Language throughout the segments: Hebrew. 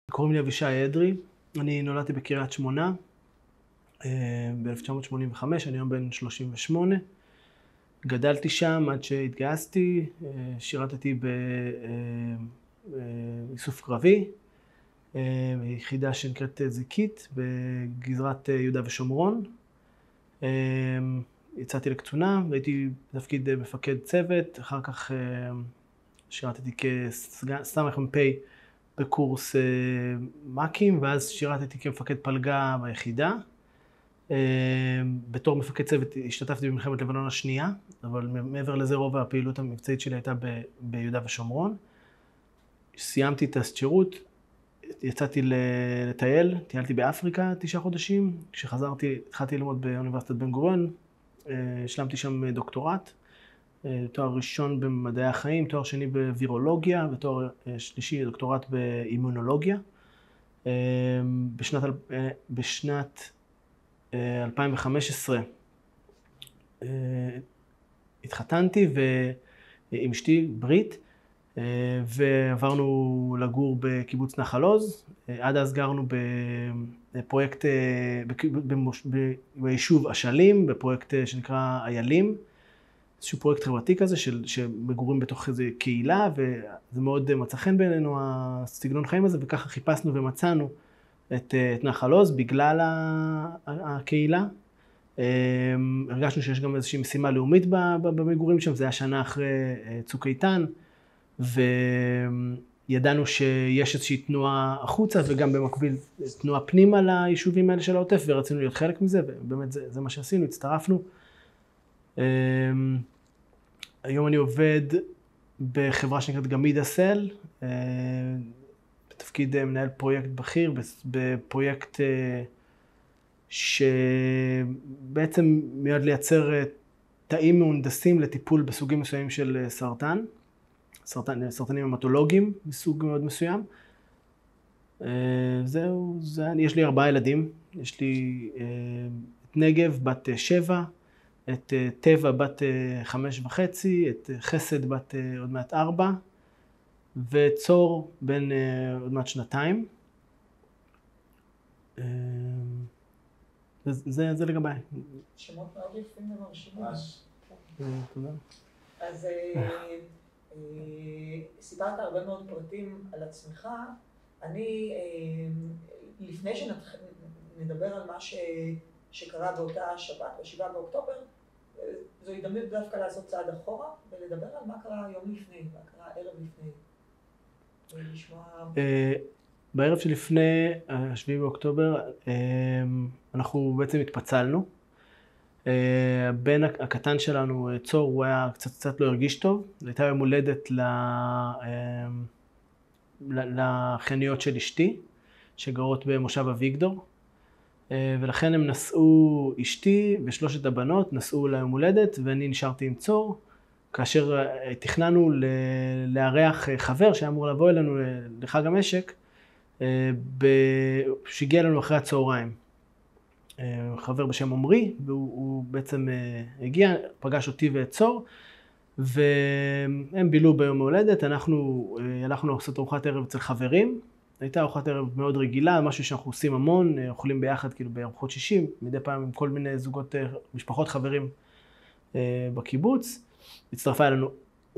קוראים לי אבישי אדרי, אני נולדתי בקריית שמונה ב-1985, אני היום בן 38. גדלתי שם עד שהתגייסתי, שירתתי באיסוף קרבי, ביחידה שנקראת זיקית בגזרת יהודה ושומרון. יצאתי לקצונה והייתי בתפקיד מפקד צוות, אחר כך שירתתי כסמ"פ בקורס מ"כים, ואז שירתתי כמפקד פלגה ביחידה. בתור מפקד צוות השתתפתי במלחמת לבנון השנייה, אבל מעבר לזה רוב הפעילות המבצעית שלי הייתה ביהודה ושומרון. סיימתי את השירות, יצאתי לטייל, טיילתי באפריקה 9 חודשים. כשחזרתי התחלתי ללמוד באוניברסיטת בן גוריון, השלמתי שם דוקטורט, תואר ראשון במדעי החיים, תואר שני בווירולוגיה ותואר שלישי דוקטורט באימונולוגיה. בשנת 2015 התחתנתי עם אשתי ברית, ועברנו לגור בקיבוץ נחל עוז. עד אז גרנו בפרויקט ביישוב אשלים, בפרויקט שנקרא איילים. איזשהו פרויקט חברתי כזה שמגורים בתוך איזו קהילה, וזה מאוד מצא חן בעינינו הסגנון חיים הזה, וככה חיפשנו ומצאנו את נחל עוז בגלל הקהילה. הרגשנו שיש גם איזושהי משימה לאומית במגורים שם, זה היה שנה אחרי צוק איתן, וידענו שיש איזושהי תנועה החוצה, וגם במקביל תנועה פנימה ליישובים האלה של העוטף, ורצינו להיות חלק מזה, ובאמת זה מה שעשינו, הצטרפנו. היום אני עובד בחברה שנקראת גמידה סל, בתפקיד מנהל פרויקט בכיר, בפרויקט שבעצם מיועד לייצר תאים מהונדסים לטיפול בסוגים מסוימים של סרטנים המטולוגיים מסוג מאוד מסוים. זהו, יש לי 4 ילדים, יש לי את נגב בת 7, את טבע בת 5.5, את חסד בת עוד מעט 4, וצור בן עוד מעט 2. זה לגביי. שמות מאוד יפים ומרשימים. תודה. אז סיפרת הרבה מאוד פרטים על עצמך. אני, לפני שנדבר על מה שקרה באותה שבת, ב7 באוקטובר, זו הזדמנות דווקא לעשות צעד אחורה ולדבר על מה קרה יום לפני, מה קרה ערב לפני. בערב שלפני 7 באוקטובר אנחנו בעצם התפצלנו. הבן הקטן שלנו, צור, הוא היה קצת לא הרגיש טוב. הייתה יום הולדת לחניות של אשתי, שגרות במושב אביגדור. ולכן הם נסעו, אשתי ושלושת הבנות נסעו ליום הולדת, ואני נשארתי עם צור, כאשר תכננו לארח חבר שהיה אמור לבוא אלינו לחג המשק, שהגיע לנו אחרי הצהריים. חבר בשם עומרי, והוא בעצם הגיע, פגש אותי ואת צור, והם בילו ביום ההולדת. אנחנו הלכנו לעשות ארוחת ערב אצל חברים. הייתה ארוחת ערב מאוד רגילה, משהו שאנחנו עושים המון, אוכלים ביחד כאילו בארוחות 60, מדי פעם עם כל מיני זוגות, משפחות חברים בקיבוץ. הצטרפה לנו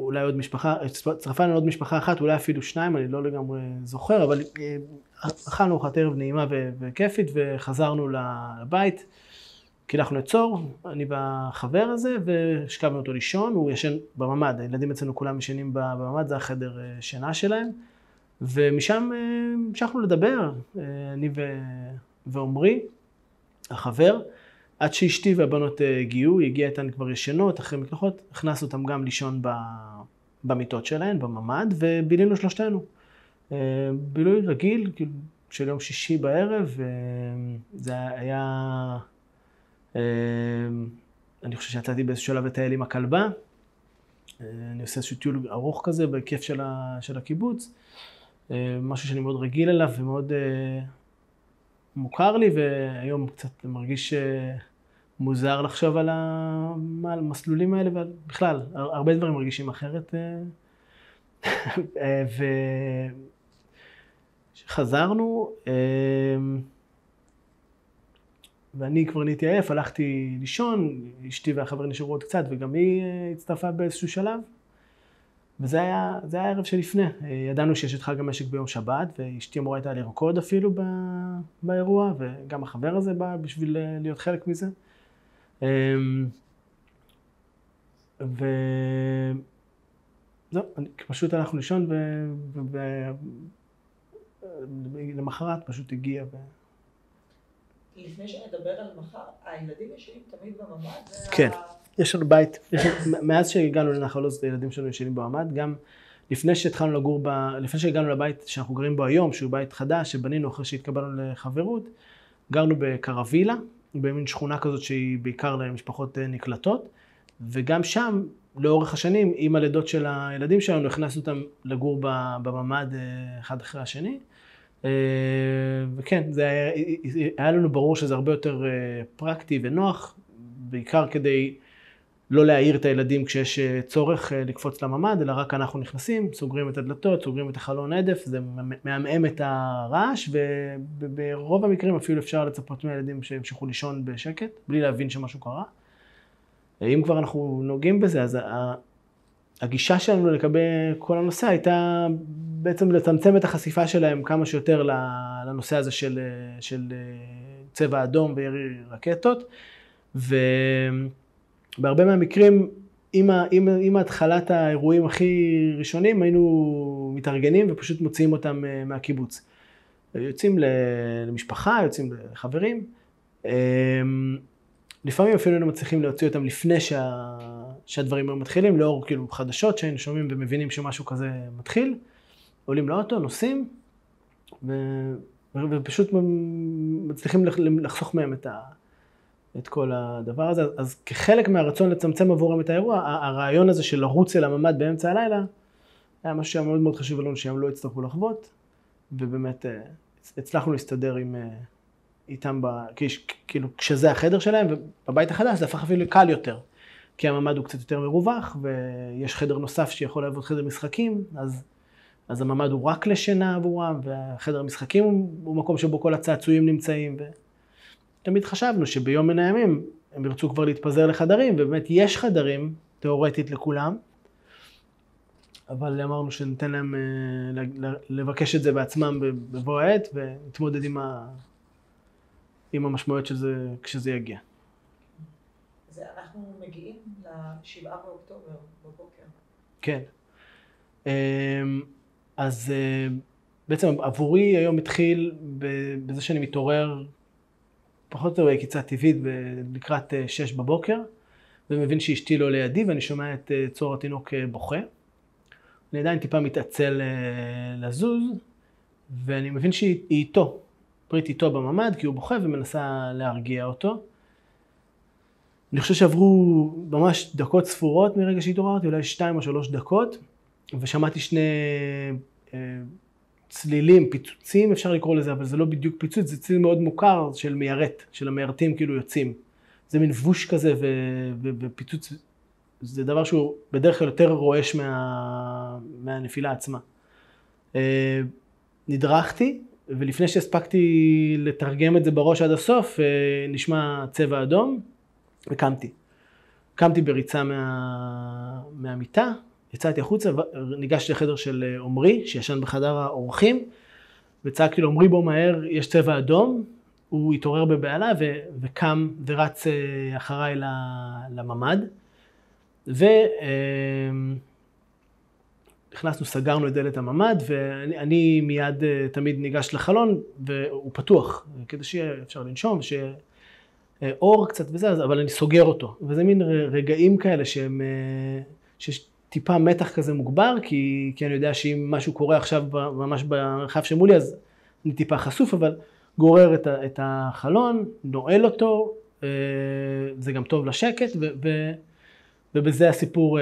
עוד משפחה אחת, אולי אפילו 2, אני לא לגמרי זוכר, אבל אכלנו ארוחת ערב נעימה וכיפית, וחזרנו לבית, קילחנו את צור, אני והחבר הזה, והשכבנו אותו לישון. הוא ישן בממ"ד, הילדים אצלנו כולם ישנים בממ"ד, זה החדר שינה שלהם. ומשם המשכנו לדבר, אני ועומרי, החבר, עד שאשתי והבנות הגיעו. היא הגיעה איתן כבר ישנות, אחרי מקלחות, הכנסנו אותם גם לישון במיטות שלהן, בממ"ד, ובילינו שלושתנו. בילוי רגיל, של יום שישי בערב, זה היה, אני חושב שיצאתי באיזשהו שלב לטייל עם הכלבה. אני עושה איזשהו טיול ארוך כזה בהיקף של הקיבוץ. משהו שאני מאוד רגיל אליו ומאוד מוכר לי, והיום קצת מרגיש מוזר לחשוב על המסלולים האלה, ובכלל, הרבה דברים מרגישים אחרת. חזרנו, ואני כבר נהייתי עייף, הלכתי לישון, אשתי והחברים נשארו עוד קצת, וגם היא הצטרפה באיזשהו שלב. וזה היה הערב שלפני. ידענו שיש את חג המשק ביום שבת, ואשתי אמורה הייתה לרקוד אפילו באירוע, וגם החבר הזה בא בשביל להיות חלק מזה. זהו, פשוט הלכנו לישון, ולמחרת פשוט הגיע. לפני שנדבר על מחר, הילדים ישנים תמיד בממ"ד? כן, יש לנו בית, מאז שהגענו לנחל עוז, הילדים שלנו ישנים בממ"ד, גם לפני שהגענו לבית שאנחנו גרים בו היום, שהוא בית חדש, שבנינו אחרי שהתקבלנו לחברות, גרנו בקרווילה, במין שכונה כזאת שהיא בעיקר למשפחות נקלטות, וגם שם, לאורך השנים, עם הלידות של הילדים שלנו, הכנסנו אותם לגור בממ"ד אחד אחרי השני. וכן, היה לנו ברור שזה הרבה יותר פרקטי ונוח, בעיקר כדי לא להעיר את הילדים כשיש צורך לקפוץ לממ"ד, אלא רק אנחנו נכנסים, סוגרים את הדלתות, סוגרים את החלון עדף, זה מעמעם את הרעש, וברוב המקרים אפילו אפשר לצפות מהילדים שהמשיכו לישון בשקט, בלי להבין שמשהו קרה. אם כבר אנחנו נוגעים בזה, אז הגישה שלנו לגבי כל הנושא הייתה בעצם לצמצם את החשיפה שלהם כמה שיותר לנושא הזה של צבע אדום וירי רקטות, ובהרבה מהמקרים, עם התחלת האירועים הכי ראשונים, היינו מתארגנים ופשוט מוציאים אותם מהקיבוץ. יוצאים למשפחה, יוצאים לחברים, לפעמים אפילו היינו מצליחים להוציא אותם לפני שהדברים היו מתחילים, לאור כאילו חדשות שהיינו שומעים ומבינים שמשהו כזה מתחיל, עולים לאוטו, נוסעים, ופשוט מצליחים לחסוך מהם את כל הדבר הזה. אז כחלק מהרצון לצמצם עבורם את האירוע, הרעיון הזה של לרוץ אל הממ"ד באמצע הלילה, היה משהו שהיה מאוד מאוד חשוב לנו שהם לא יצטרכו לחוות, ובאמת הצלחנו להסתדר איתם, כאילו כשזה החדר שלהם, ובבית החדש זה הפך אפילו קל יותר, כי הממ"ד הוא קצת יותר מרווח, ויש חדר נוסף שיכול לעבוד חדר משחקים, אז הממ"ד הוא רק לשינה עבורם, והחדר המשחקים הוא מקום שבו כל הצעצועים נמצאים, ותמיד חשבנו שביום מן הימים הם ירצו כבר להתפזר לחדרים, ובאמת יש חדרים תיאורטית לכולם, אבל אמרנו שניתן להם לבקש את זה בעצמם בבוא העת, ונתמודד עם המשמעויות של זה כשזה יגיע. אז אנחנו מגיעים ל7 באוקטובר בבוקר. כן. אז בעצם עבורי היום התחיל בזה שאני מתעורר פחות או יותר בקיצה טבעית לקראת 6 בבוקר, ומבין שאשתי לא לידי ואני שומע את צור התינוק בוכה. אני עדיין טיפה מתעצל לזוז, ואני מבין שהיא איתו. פריט איתו בממ"ד, כי הוא בוכה ומנסה להרגיע אותו. אני חושב שעברו ממש דקות ספורות מרגע שהתעוררתי, אולי 2 או 3 דקות, ושמעתי 2 צלילים, פיצוצים אפשר לקרוא לזה, אבל זה לא בדיוק פיצוץ, זה צליל מאוד מוכר של מיירט, של המיירטים כאילו יוצאים. זה מין ווש כזה ופיצוץ, זה דבר שהוא בדרך כלל יותר רועש מהנפילה עצמה. נדרכתי, ולפני שהספקתי לתרגם את זה בראש עד הסוף, נשמע צבע אדום, וקמתי. קמתי בריצה מהמיטה, יצאתי החוצה, ניגשתי לחדר של עומרי, שישן בחדר האורחים, וצעקתי לו, עומרי בוא מהר, יש צבע אדום, הוא התעורר בבעלה וקם ורץ אחריי לממ"ד, נכנסנו, סגרנו את דלת הממ"ד, ואני מיד תמיד ניגש לחלון, והוא פתוח, כדי שיהיה אפשר לנשום, ושיהיה אור קצת וזה, אבל אני סוגר אותו. וזה מין רגעים כאלה שיש טיפה מתח כזה מוגבר, כי אני יודע שאם משהו קורה עכשיו ממש ברחב שמולי, אז אני טיפה חשוף, אבל גורר את החלון, נועל אותו, זה גם טוב לשקט, ובזה הסיפור,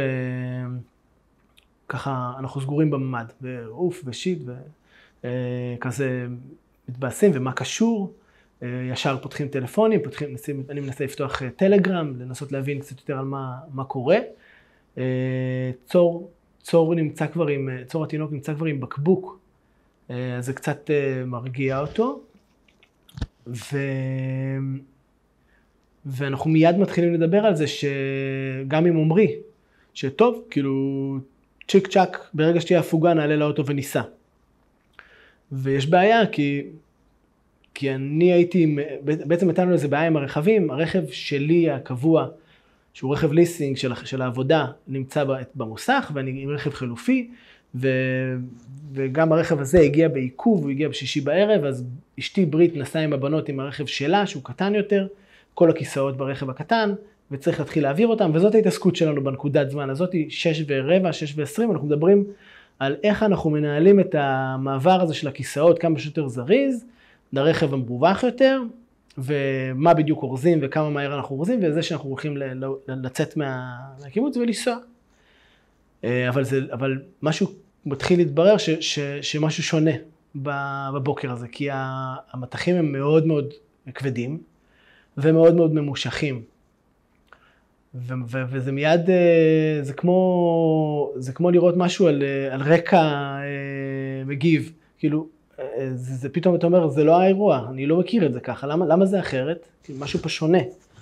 ככה אנחנו סגורים בממ"ד, ואוף ושיט וכזה מתבאסים, ומה קשור, ישר פותחים טלפונים, אני מנסה לפתוח טלגרם, לנסות להבין קצת יותר על מה קורה. צור התינוק נמצא כבר עם בקבוק זה קצת מרגיע אותו. ואנחנו מיד מתחילים לדבר על זה שגם עם עומרי, שטוב, כאילו צ'יק צ'ק, ברגע שתהיה הפוגה נעלה לאוטו וניסע. ויש בעיה כי אני הייתי, בעצם הייתנו איזה בעיה עם הרכבים, הרכב שלי הקבוע, שהוא רכב ליסינג של העבודה, נמצא במוסך ואני עם רכב חלופי, וגם הרכב הזה הגיע בעיכוב, הוא הגיע בשישי בערב, אז אשתי ברית נסעה עם הבנות עם הרכב שלה, שהוא קטן יותר, כל הכיסאות ברכב הקטן, וצריך להתחיל להעביר אותם, וזאת ההתעסקות שלנו בנקודת זמן הזאת, 6:15, 6:20, אנחנו מדברים על איך אנחנו מנהלים את המעבר הזה של הכיסאות כמה שיותר זריז, לרכב המרווח יותר, ומה בדיוק אורזים וכמה מהר אנחנו אורזים, וזה שאנחנו הולכים לצאת מהקיבוץ ולנסוע. אבל משהו מתחיל להתברר שמשהו שונה בבוקר הזה, כי המתחים הם מאוד מאוד כבדים, ומאוד מאוד ממושכים. וזה מיד, זה כמו לראות משהו על רקע מגיב. כאילו, זה פתאום אתה אומר, זה לא האירוע, אני לא מכיר את זה ככה, למה זה אחרת? משהו פה שונה.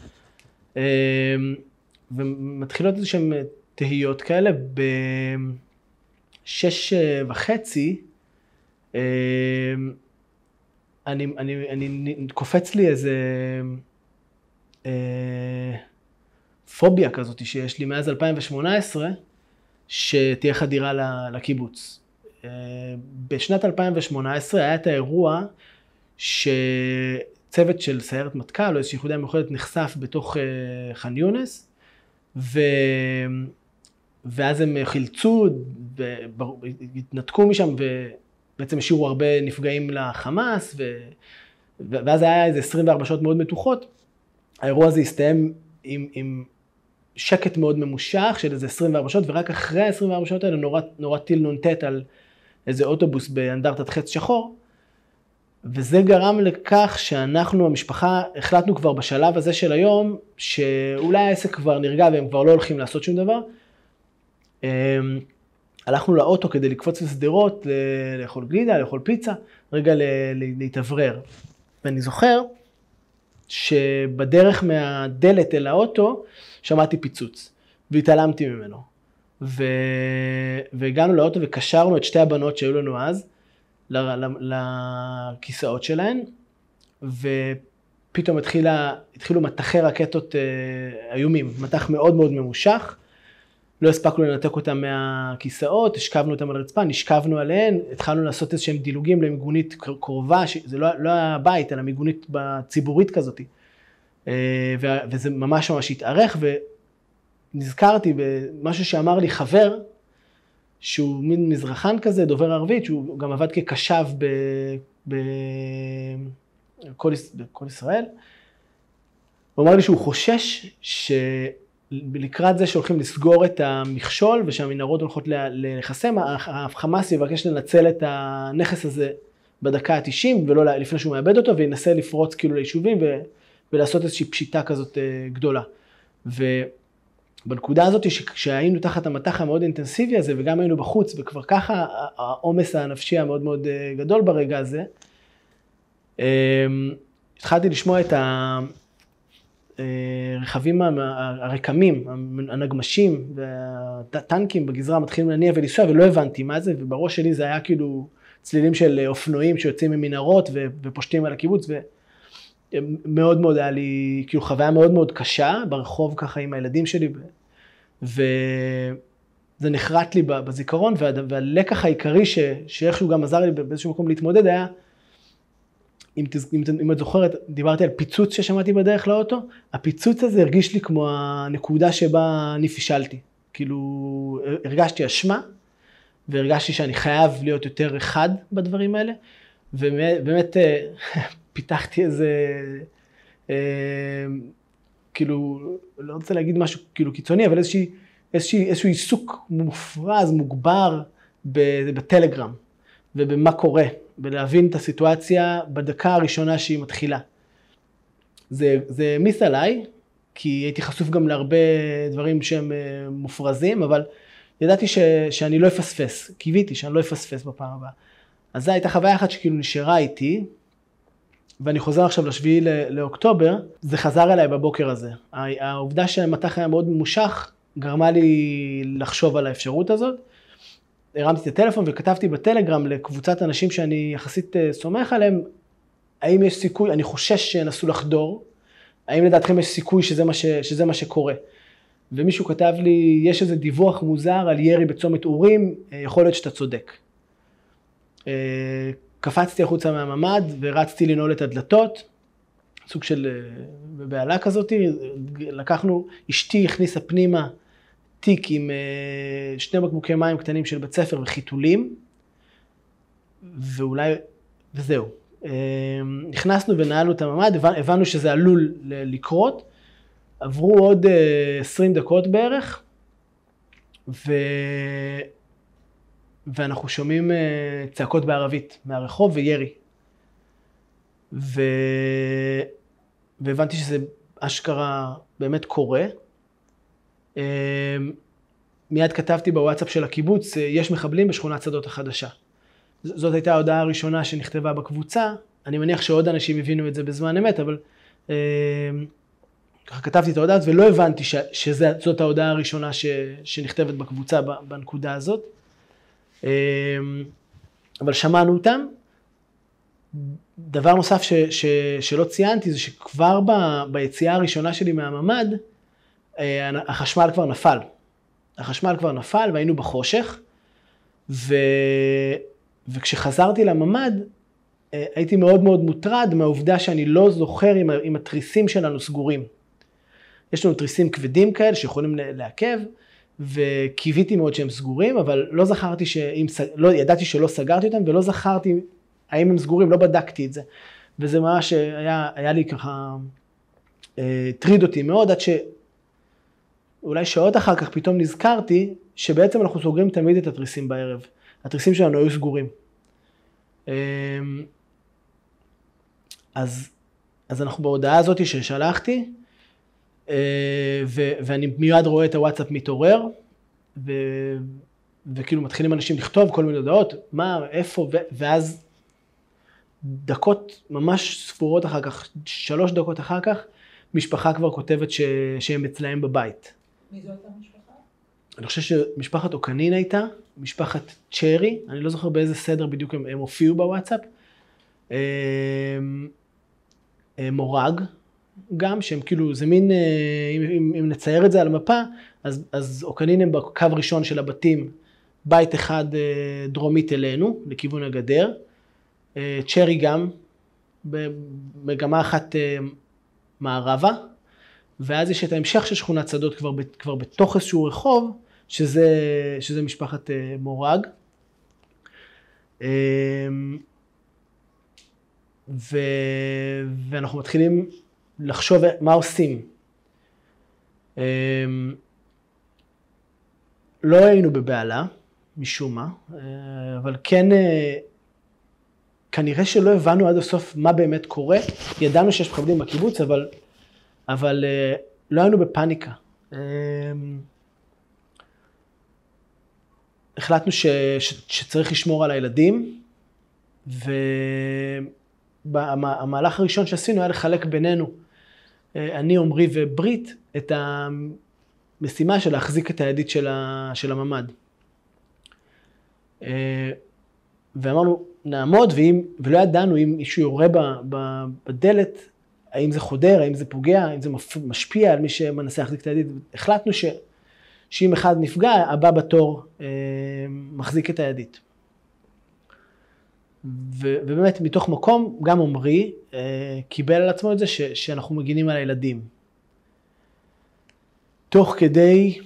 ומתחילות איזשהם תהיות כאלה, ב6:30, אני קופץ לי איזה פוביה כזאת שיש לי מאז 2018, שתהיה חדירה לקיבוץ. בשנת 2018 היה את האירוע שצוות של סיירת מטכ"ל או איזושהי יחידה מיוחדת נחשף בתוך ח'אן יונס, ואז הם חילצו והתנתקו משם ובעצם השאירו הרבה נפגעים לחמאס, ואז היה איזה 24 שעות מאוד מתוחות. האירוע הזה הסתיים עם שקט מאוד ממושך של איזה 24 שעות, ורק אחרי ה-24 שעות האלה נורא טיל נונטט על איזה אוטובוס באנדרטת חץ שחור, וזה גרם לכך שאנחנו, המשפחה, החלטנו כבר בשלב הזה של היום, שאולי העסק כבר נרגע והם כבר לא הולכים לעשות שום דבר. הלכנו לאוטו כדי לקפוץ לסדרות, לאכול גלידה, לאכול פיצה, רגע להתאוורר. ואני זוכר שבדרך מהדלת אל האוטו שמעתי פיצוץ, והתעלמתי ממנו. והגענו לאוטו וקשרנו את שתי הבנות שהיו לנו אז לכיסאות שלהן, ופתאום התחילו מטחי רקטות איומים, מטח מאוד מאוד ממושך, לא הספקנו לנתק אותם מהכיסאות, השכבנו אותם על הרצפה, נשכבנו עליהן, התחלנו לעשות איזשהם דילוגים למיגונית קרובה, זה לא הבית, אלא מיגונית ציבורית כזאת, וזה ממש התארך, ונזכרתי במשהו שאמר לי חבר, שהוא מין מזרחן כזה, דובר ערבית, שהוא גם עבד כקשב בכל ישראל. הוא אמר לי שהוא חושש שלקראת זה שהולכים לסגור את המכשול, ושהמנהרות הולכות לחסם, החמאס יבקש לנצל את הנכס הזה בדקה ה-90, ולא לפני שהוא מאבד אותו, וינסה לפרוץ כאילו ליישובים, ולעשות איזושהי פשיטה כזאת גדולה. בנקודה הזאת שהיינו תחת המתח המאוד אינטנסיבי הזה, וגם היינו בחוץ, וכבר ככה העומס הנפשי המאוד מאוד גדול ברגע הזה, התחלתי לשמוע את הרכבים הרקמים, הנגמשים והטנקים בגזרה מתחילים להניע ולנסוע, ולא הבנתי מה זה, ובראש שלי זה היה כאילו צלילים של אופנועים שיוצאים ממנהרות ופושטים על הקיבוץ, מאוד מאוד היה לי כאילו חוויה מאוד מאוד קשה ברחוב ככה עם הילדים שלי, וזה נחרט לי בזיכרון, והלקח העיקרי שאיכשהו גם עזר לי באיזשהו מקום להתמודד היה, אם את זוכרת, דיברתי על פיצוץ ששמעתי בדרך לאוטו, הפיצוץ הזה הרגיש לי כמו הנקודה שבה אני פישלתי, כאילו הרגשתי אשמה, והרגשתי שאני חייב להיות יותר אחד בדברים האלה, ובאמת פיתחתי איזה, כאילו, לא רוצה להגיד משהו כאילו קיצוני, אבל איזשהו עיסוק מופרז, מוגבר בטלגרם, ובמה קורה, ולהבין את הסיטואציה בדקה הראשונה שהיא מתחילה. זה מיס עליי, כי הייתי חשוף גם להרבה דברים שהם מופרזים, אבל ידעתי שאני לא אפספס, קיוויתי שאני לא אפספס בפעם הבאה. אז זו הייתה חוויה אחת שכאילו נשארה איתי, ואני חוזר עכשיו לשביעי לאוקטובר, זה חזר אליי בבוקר הזה. העובדה שהמתח היה מאוד ממושך, גרמה לי לחשוב על האפשרות הזאת. הרמתי את הטלפון וכתבתי בטלגרם לקבוצת אנשים שאני יחסית סומך עליהם, האם יש סיכוי, אני חושש שנסו לחדור, האם לדעתכם יש סיכוי שזה מה שקורה. ומישהו כתב לי, יש איזה דיווח מוזר על ירי בצומת אורים, יכול להיות שאתה צודק. קפצתי החוצה מהממד ורצתי לנעול את הדלתות, סוג של בעלה כזאת, אשתי הכניסה פנימה תיק עם 2 בקבוקי מים קטנים של בית ספר וחיתולים, וזהו. נכנסנו ונעלנו את הממד, הבנו שזה עלול לקרות, עברו עוד 20 דקות בערך, ואנחנו שומעים צעקות בערבית מהרחוב וירי. והבנתי שזה אשכרה באמת קורה. מיד כתבתי בוואטסאפ של הקיבוץ, יש מחבלים בשכונת שדות החדשה. זאת הייתה ההודעה הראשונה שנכתבה בקבוצה. אני מניח שעוד אנשים הבינו את זה בזמן אמת, אבל ככה כתבתי את ההודעה ולא הבנתי שזאת ההודעה הראשונה שנכתבת בקבוצה בנקודה הזאת. אבל שמענו אותם. דבר נוסף שלא ציינתי זה שכבר ביציאה הראשונה שלי מהממד, החשמל כבר נפל והיינו בחושך, וכשחזרתי לממד הייתי מאוד מאוד מוטרד מהעובדה שאני לא זוכר אם התריסים שלנו סגורים. יש לנו תריסים כבדים כאלה שיכולים לעכב, וקיוויתי מאוד שהם סגורים, אבל לא זכרתי ידעתי שלא סגרתי אותם, ולא זכרתי האם הם סגורים, לא בדקתי את זה. וזה ממש היה לי ככה, טריד אותי מאוד, עד שאולי שעות אחר כך פתאום נזכרתי, שבעצם אנחנו סוגרים תמיד את התריסים בערב. התריסים שלנו היו סגורים. אז אנחנו בהודעה הזאת ששלחתי, ואני מיד רואה את הוואטסאפ מתעורר, וכאילו מתחילים אנשים לכתוב כל מיני הודעות, מה, איפה, ואז דקות ממש ספורות אחר כך, 3 דקות אחר כך, משפחה כבר כותבת שהם אצלהם בבית. מי זו הייתה משפחה? אני חושב שמשפחת אוקנין הייתה, משפחת צ'רי, אני לא זוכר באיזה סדר בדיוק הם הופיעו בוואטסאפ, מורג, גם שהם כאילו, זה מין, אם נצייר את זה על המפה, אז אוקנין הם בקו ראשון של הבתים, בית אחד דרומית אלינו, לכיוון הגדר, צ'רי גם, במגמה אחת מערבה, ואז יש את ההמשך של שכונת שדות כבר בתוך איזשהו רחוב, שזה משפחת מורג. ואנחנו מתחילים לחשוב מה עושים. לא היינו בבעלה, משום מה, אבל כן, כנראה שלא הבנו עד הסוף מה באמת קורה. ידענו שיש מחבלים בקיבוץ, אבל לא היינו בפאניקה. החלטנו שצריך לשמור על הילדים, והמהלך הראשון שעשינו היה לחלק בינינו, אני, עומרי וברית, את המשימה של להחזיק את הידית של הממד. ואמרנו, נעמוד, ולא ידענו אם מישהו יורה בדלת, האם זה חודר, האם זה פוגע, האם זה משפיע על מי שמנסה להחזיק את הידית. החלטנו שאם אחד נפגע, הבא בתור מחזיק את הידית. ובאמת מתוך מקום, גם עומרי קיבל על עצמו את זה שאנחנו מגינים על הילדים. תוך כדי,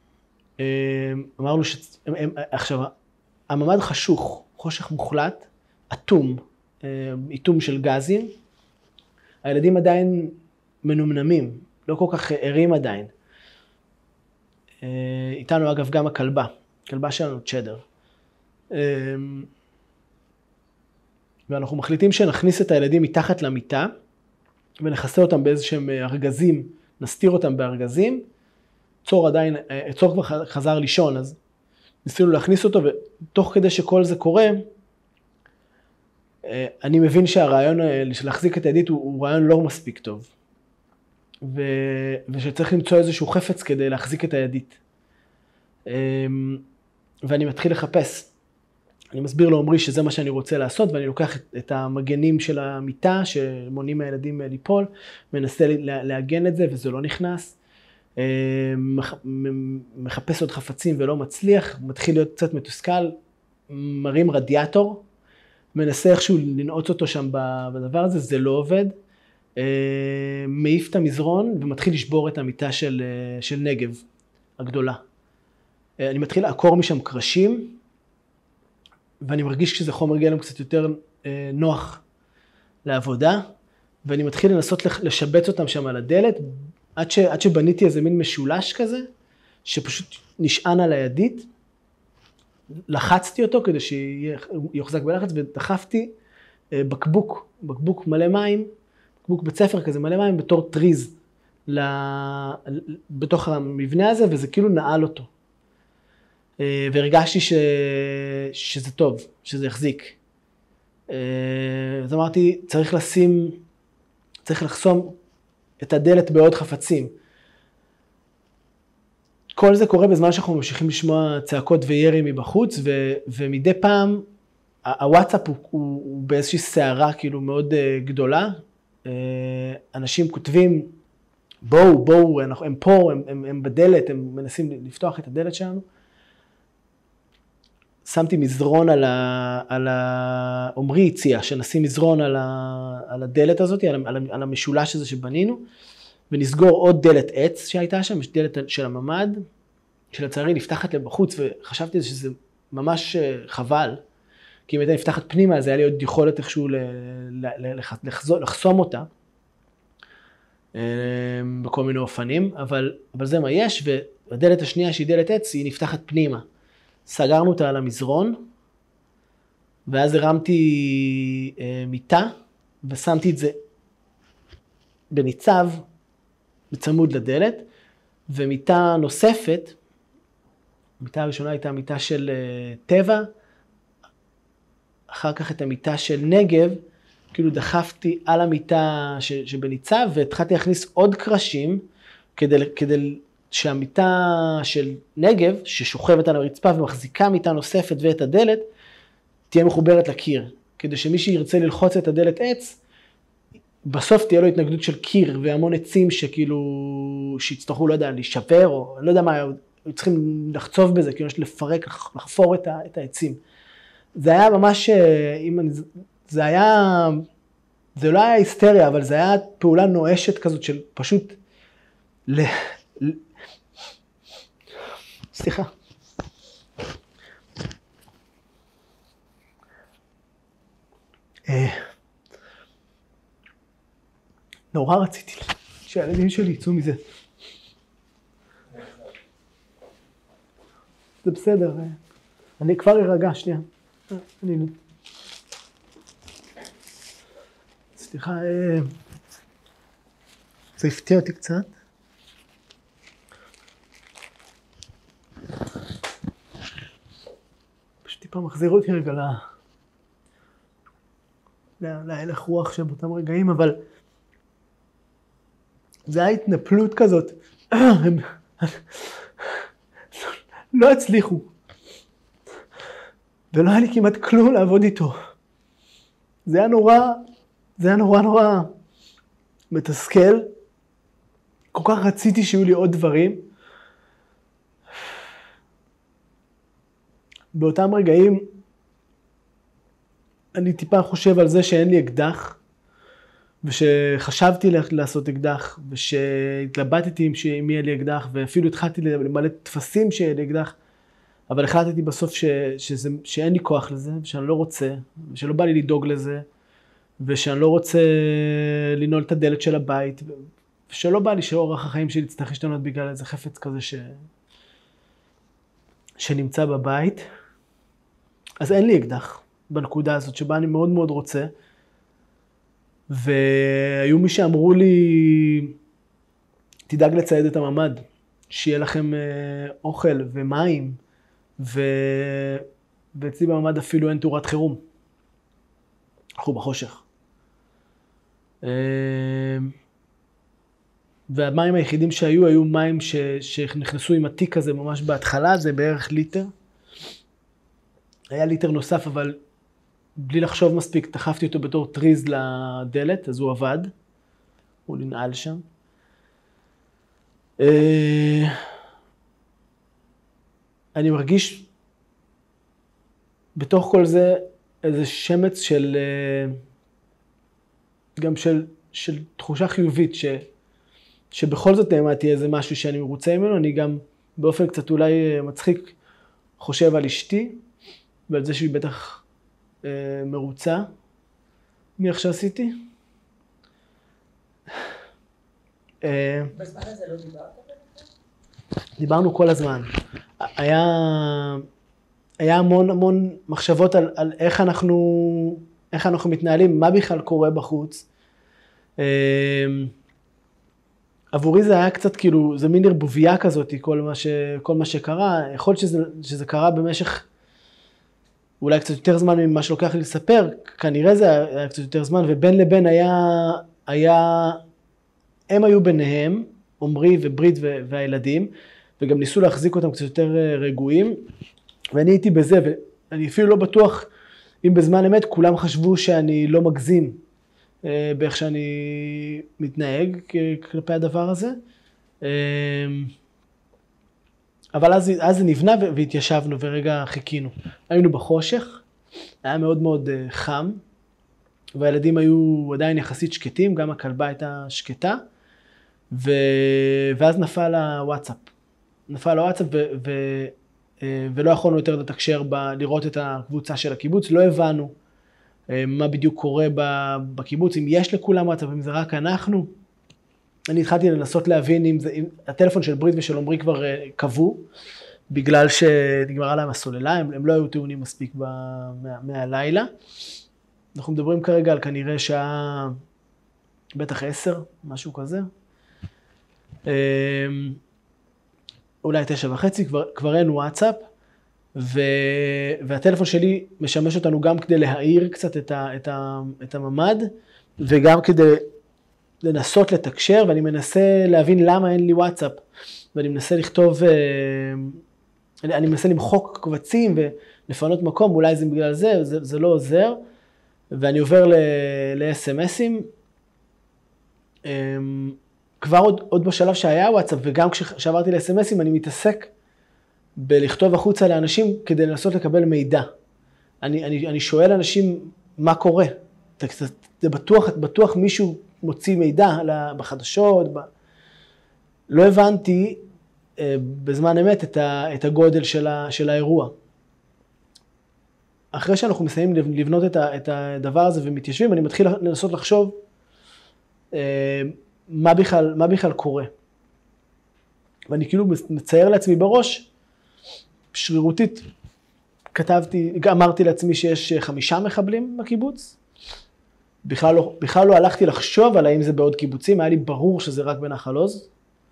אמרנו עכשיו, הממד חשוך, חושך מוחלט, אטום, איתום של גזים, הילדים עדיין מנומנמים, לא כל כך ערים עדיין. איתנו אגב גם הכלבה שלנו צ'דר. ואנחנו מחליטים שנכניס את הילדים מתחת למיטה, ונחסה אותם באיזשהם ארגזים, נסתיר אותם בארגזים. צור כבר חזר לישון, אז ניסינו להכניס אותו, ותוך כדי שכל זה קורה, אני מבין שהרעיון של להחזיק את הידית הוא רעיון לא מספיק טוב. ושצריך למצוא איזשהו חפץ כדי להחזיק את הידית. ואני מתחיל לחפש. אני מסביר לעומרי שזה מה שאני רוצה לעשות, ואני לוקח את המגנים של המיטה, שמונעים מהילדים ליפול, מנסה להגן את זה, וזה לא נכנס. מחפש עוד חפצים ולא מצליח, מתחיל להיות קצת מתוסכל, מרים רדיאטור, מנסה איכשהו לנעוץ אותו שם בדבר הזה, זה לא עובד. מעיף את המזרון ומתחיל לשבור את המיטה של נגב הגדולה. אני מתחיל לעקור משם קרשים, ואני מרגיש שזה חומר גלם קצת יותר נוח לעבודה, ואני מתחיל לנסות לשבץ אותם שם על הדלת, עד שבניתי איזה מין משולש כזה, שפשוט נשען על הידית, לחצתי אותו כדי שיוחזק בלחץ, ודחפתי בקבוק מלא מים, בקבוק בית ספר כזה מלא מים, בתור טריז בתוך המבנה הזה, וזה כאילו נעל אותו. והרגשתי שזה טוב, שזה יחזיק. אז אמרתי, צריך לחסום את הדלת בעוד חפצים. כל זה קורה בזמן שאנחנו ממשיכים לשמוע צעקות וירי מבחוץ, ומדי פעם הוואטסאפ הוא באיזושהי סערה כאילו מאוד גדולה. אנשים כותבים, בואו, הם פה, הם בדלת, הם מנסים לפתוח את הדלת שלנו. שמתי מזרון עומרי הציע, שנשים מזרון על הדלת הזאת, על המשולש הזה שבנינו, ונסגור עוד דלת עץ שהייתה שם, יש דלת של הממד, שלצערי נפתחת לבחוץ, וחשבתי שזה ממש חבל, כי אם הייתה נפתחת פנימה, אז היה לי עוד יכולת איכשהו לחסום אותה, בכל מיני אופנים, אבל זה מה יש, והדלת השנייה שהיא דלת עץ, היא נפתחת פנימה. סגרנו אותה על המזרון, ואז הרמתי מיטה, ושמתי את זה בניצב, בצמוד לדלת, ומיטה נוספת, המיטה הראשונה הייתה מיטה של טבע, אחר כך את המיטה של נגב, כאילו דחפתי על המיטה שבניצב, והתחלתי להכניס עוד קרשים, כדי שהמיטה של נגב, ששוכבת על הרצפה ומחזיקה מיטה נוספת ואת הדלת, תהיה מחוברת לקיר. כדי שמי שירצה ללחוץ את הדלת עץ, בסוף תהיה לו התנגדות של קיר והמון עצים שיצטרכו, לא יודע, להישבר, או לא יודע מה, צריכים לחצוב בזה, כאילו יש לפרק, לחפור את העצים. זה היה ממש, זה לא היה היסטריה, אבל זה היה פעולה נואשת כזאת של פשוט סליחה. נורא רציתי שהילדים שלי יצאו מזה. זה בסדר. אני כבר ארגע, שנייה. סליחה, זה הפתיע אותי קצת. פשוט טיפה מחזיר אותי רגע להלך רוח שבאותם רגעים, אבל זה היה התנפלות כזאת. הם לא הצליחו. ולא היה לי כמעט כלום לעבוד איתו. זה היה נורא מתסכל. כל כך רציתי שיהיו לי עוד דברים. באותם רגעים, אני טיפה חושב על זה שאין לי אקדח, ושחשבתי לעשות אקדח, ושהתלבטתי אם יהיה לי אקדח, ואפילו התחלתי למלא תפסים שיהיה לי אקדח, אבל החלטתי בסוף שאין לי כוח לזה, ושאני לא רוצה, ושלא בא לי לדאוג לזה, ושאני לא רוצה לנעול את הדלת של הבית, ושלא בא לי שאורח החיים שלי יצטרך להשתנות בגלל איזה חפץ כזה שנמצא בבית. אז אין לי אקדח בנקודה הזאת שבה אני מאוד מאוד רוצה. והיו מי שאמרו לי, תדאג לצייד את הממד, שיהיה לכם אוכל ומים, ואצלי בממד אפילו אין תאורת חירום. אנחנו בחושך. והמים היחידים שהיו, היו מים שנכנסו עם התיק הזה ממש בהתחלה, זה בערך ליטר. היה ליטר נוסף, אבל בלי לחשוב מספיק, דחפתי אותו בתור טריז לדלת, אז הוא עבד. הוא ננעל שם. אני מרגיש בתוך כל זה איזה שמץ של, גם של תחושה חיובית, שבכל זאת נעמדתי איזה משהו שאני מרוצה ממנו. אני גם באופן קצת אולי מצחיק חושב על אשתי, ועל זה שהיא בטח מרוצה מאיך שעשיתי. בזמן הזה לא דיברת? דיברנו כל הזמן. היה המון מחשבות על איך אנחנו מתנהלים, מה בכלל קורה בחוץ. עבורי זה היה קצת כאילו, זה מין ערבוביה כזאת, כל מה שקרה. יכול להיות שזה קרה במשך אולי קצת יותר זמן ממה שלוקח לי לספר, כנראה זה היה קצת יותר זמן, ובין לבין הם היו ביניהם, עומרי וברית והילדים, וגם ניסו להחזיק אותם קצת יותר רגועים, ואני הייתי בזה, ואני אפילו לא בטוח אם בזמן אמת כולם חשבו שאני לא מגזים באיך שאני מתנהג כלפי הדבר הזה. אבל אז זה נבנה והתיישבנו ורגע חיכינו. היינו בחושך, היה מאוד מאוד חם, והילדים היו עדיין יחסית שקטים, גם הכלבה הייתה שקטה, ואז נפל הוואטסאפ. ולא יכולנו יותר לתקשר לראות את הקבוצה של הקיבוץ, לא הבנו מה בדיוק קורה בקיבוץ, אם יש לכולם וואטסאפ, אם זה רק אנחנו. אני התחלתי לנסות להבין אם הטלפון של ברית ושל עומרי כבר קבעו, בגלל שנגמרה להם הסוללה, הם לא היו טעונים מספיק מהלילה. אנחנו מדברים כרגע על כנראה שעה, בטח 10, משהו כזה. אולי 9:30, כבר אין וואטסאפ, והטלפון שלי משמש אותנו גם כדי להעיר קצת את הממד, וגם כדי לנסות לתקשר, ואני מנסה להבין למה אין לי וואטסאפ, ואני מנסה לכתוב, אני מנסה למחוק קבצים ולפנות מקום, אולי זה בגלל זה לא עוזר, ואני עובר ל-SMSים, כבר עוד בשלב שהיה וואטסאפ, וגם כשעברתי ל-SMSים אני מתעסק בלכתוב החוצה לאנשים כדי לנסות לקבל מידע. אני שואל אנשים מה קורה, זה בטוח מישהו מוציא מידע בחדשות, לא הבנתי בזמן אמת את הגודל של האירוע. אחרי שאנחנו מסיימים לבנות את הדבר הזה ומתיישבים, אני מתחיל לנסות לחשוב מה בכלל קורה. ואני כאילו מצייר לעצמי בראש, שרירותית, אמרתי לעצמי שיש 5 מחבלים בקיבוץ, בכלל לא הלכתי לחשוב על האם זה בעוד קיבוצים, היה לי ברור שזה רק בנחל עוז,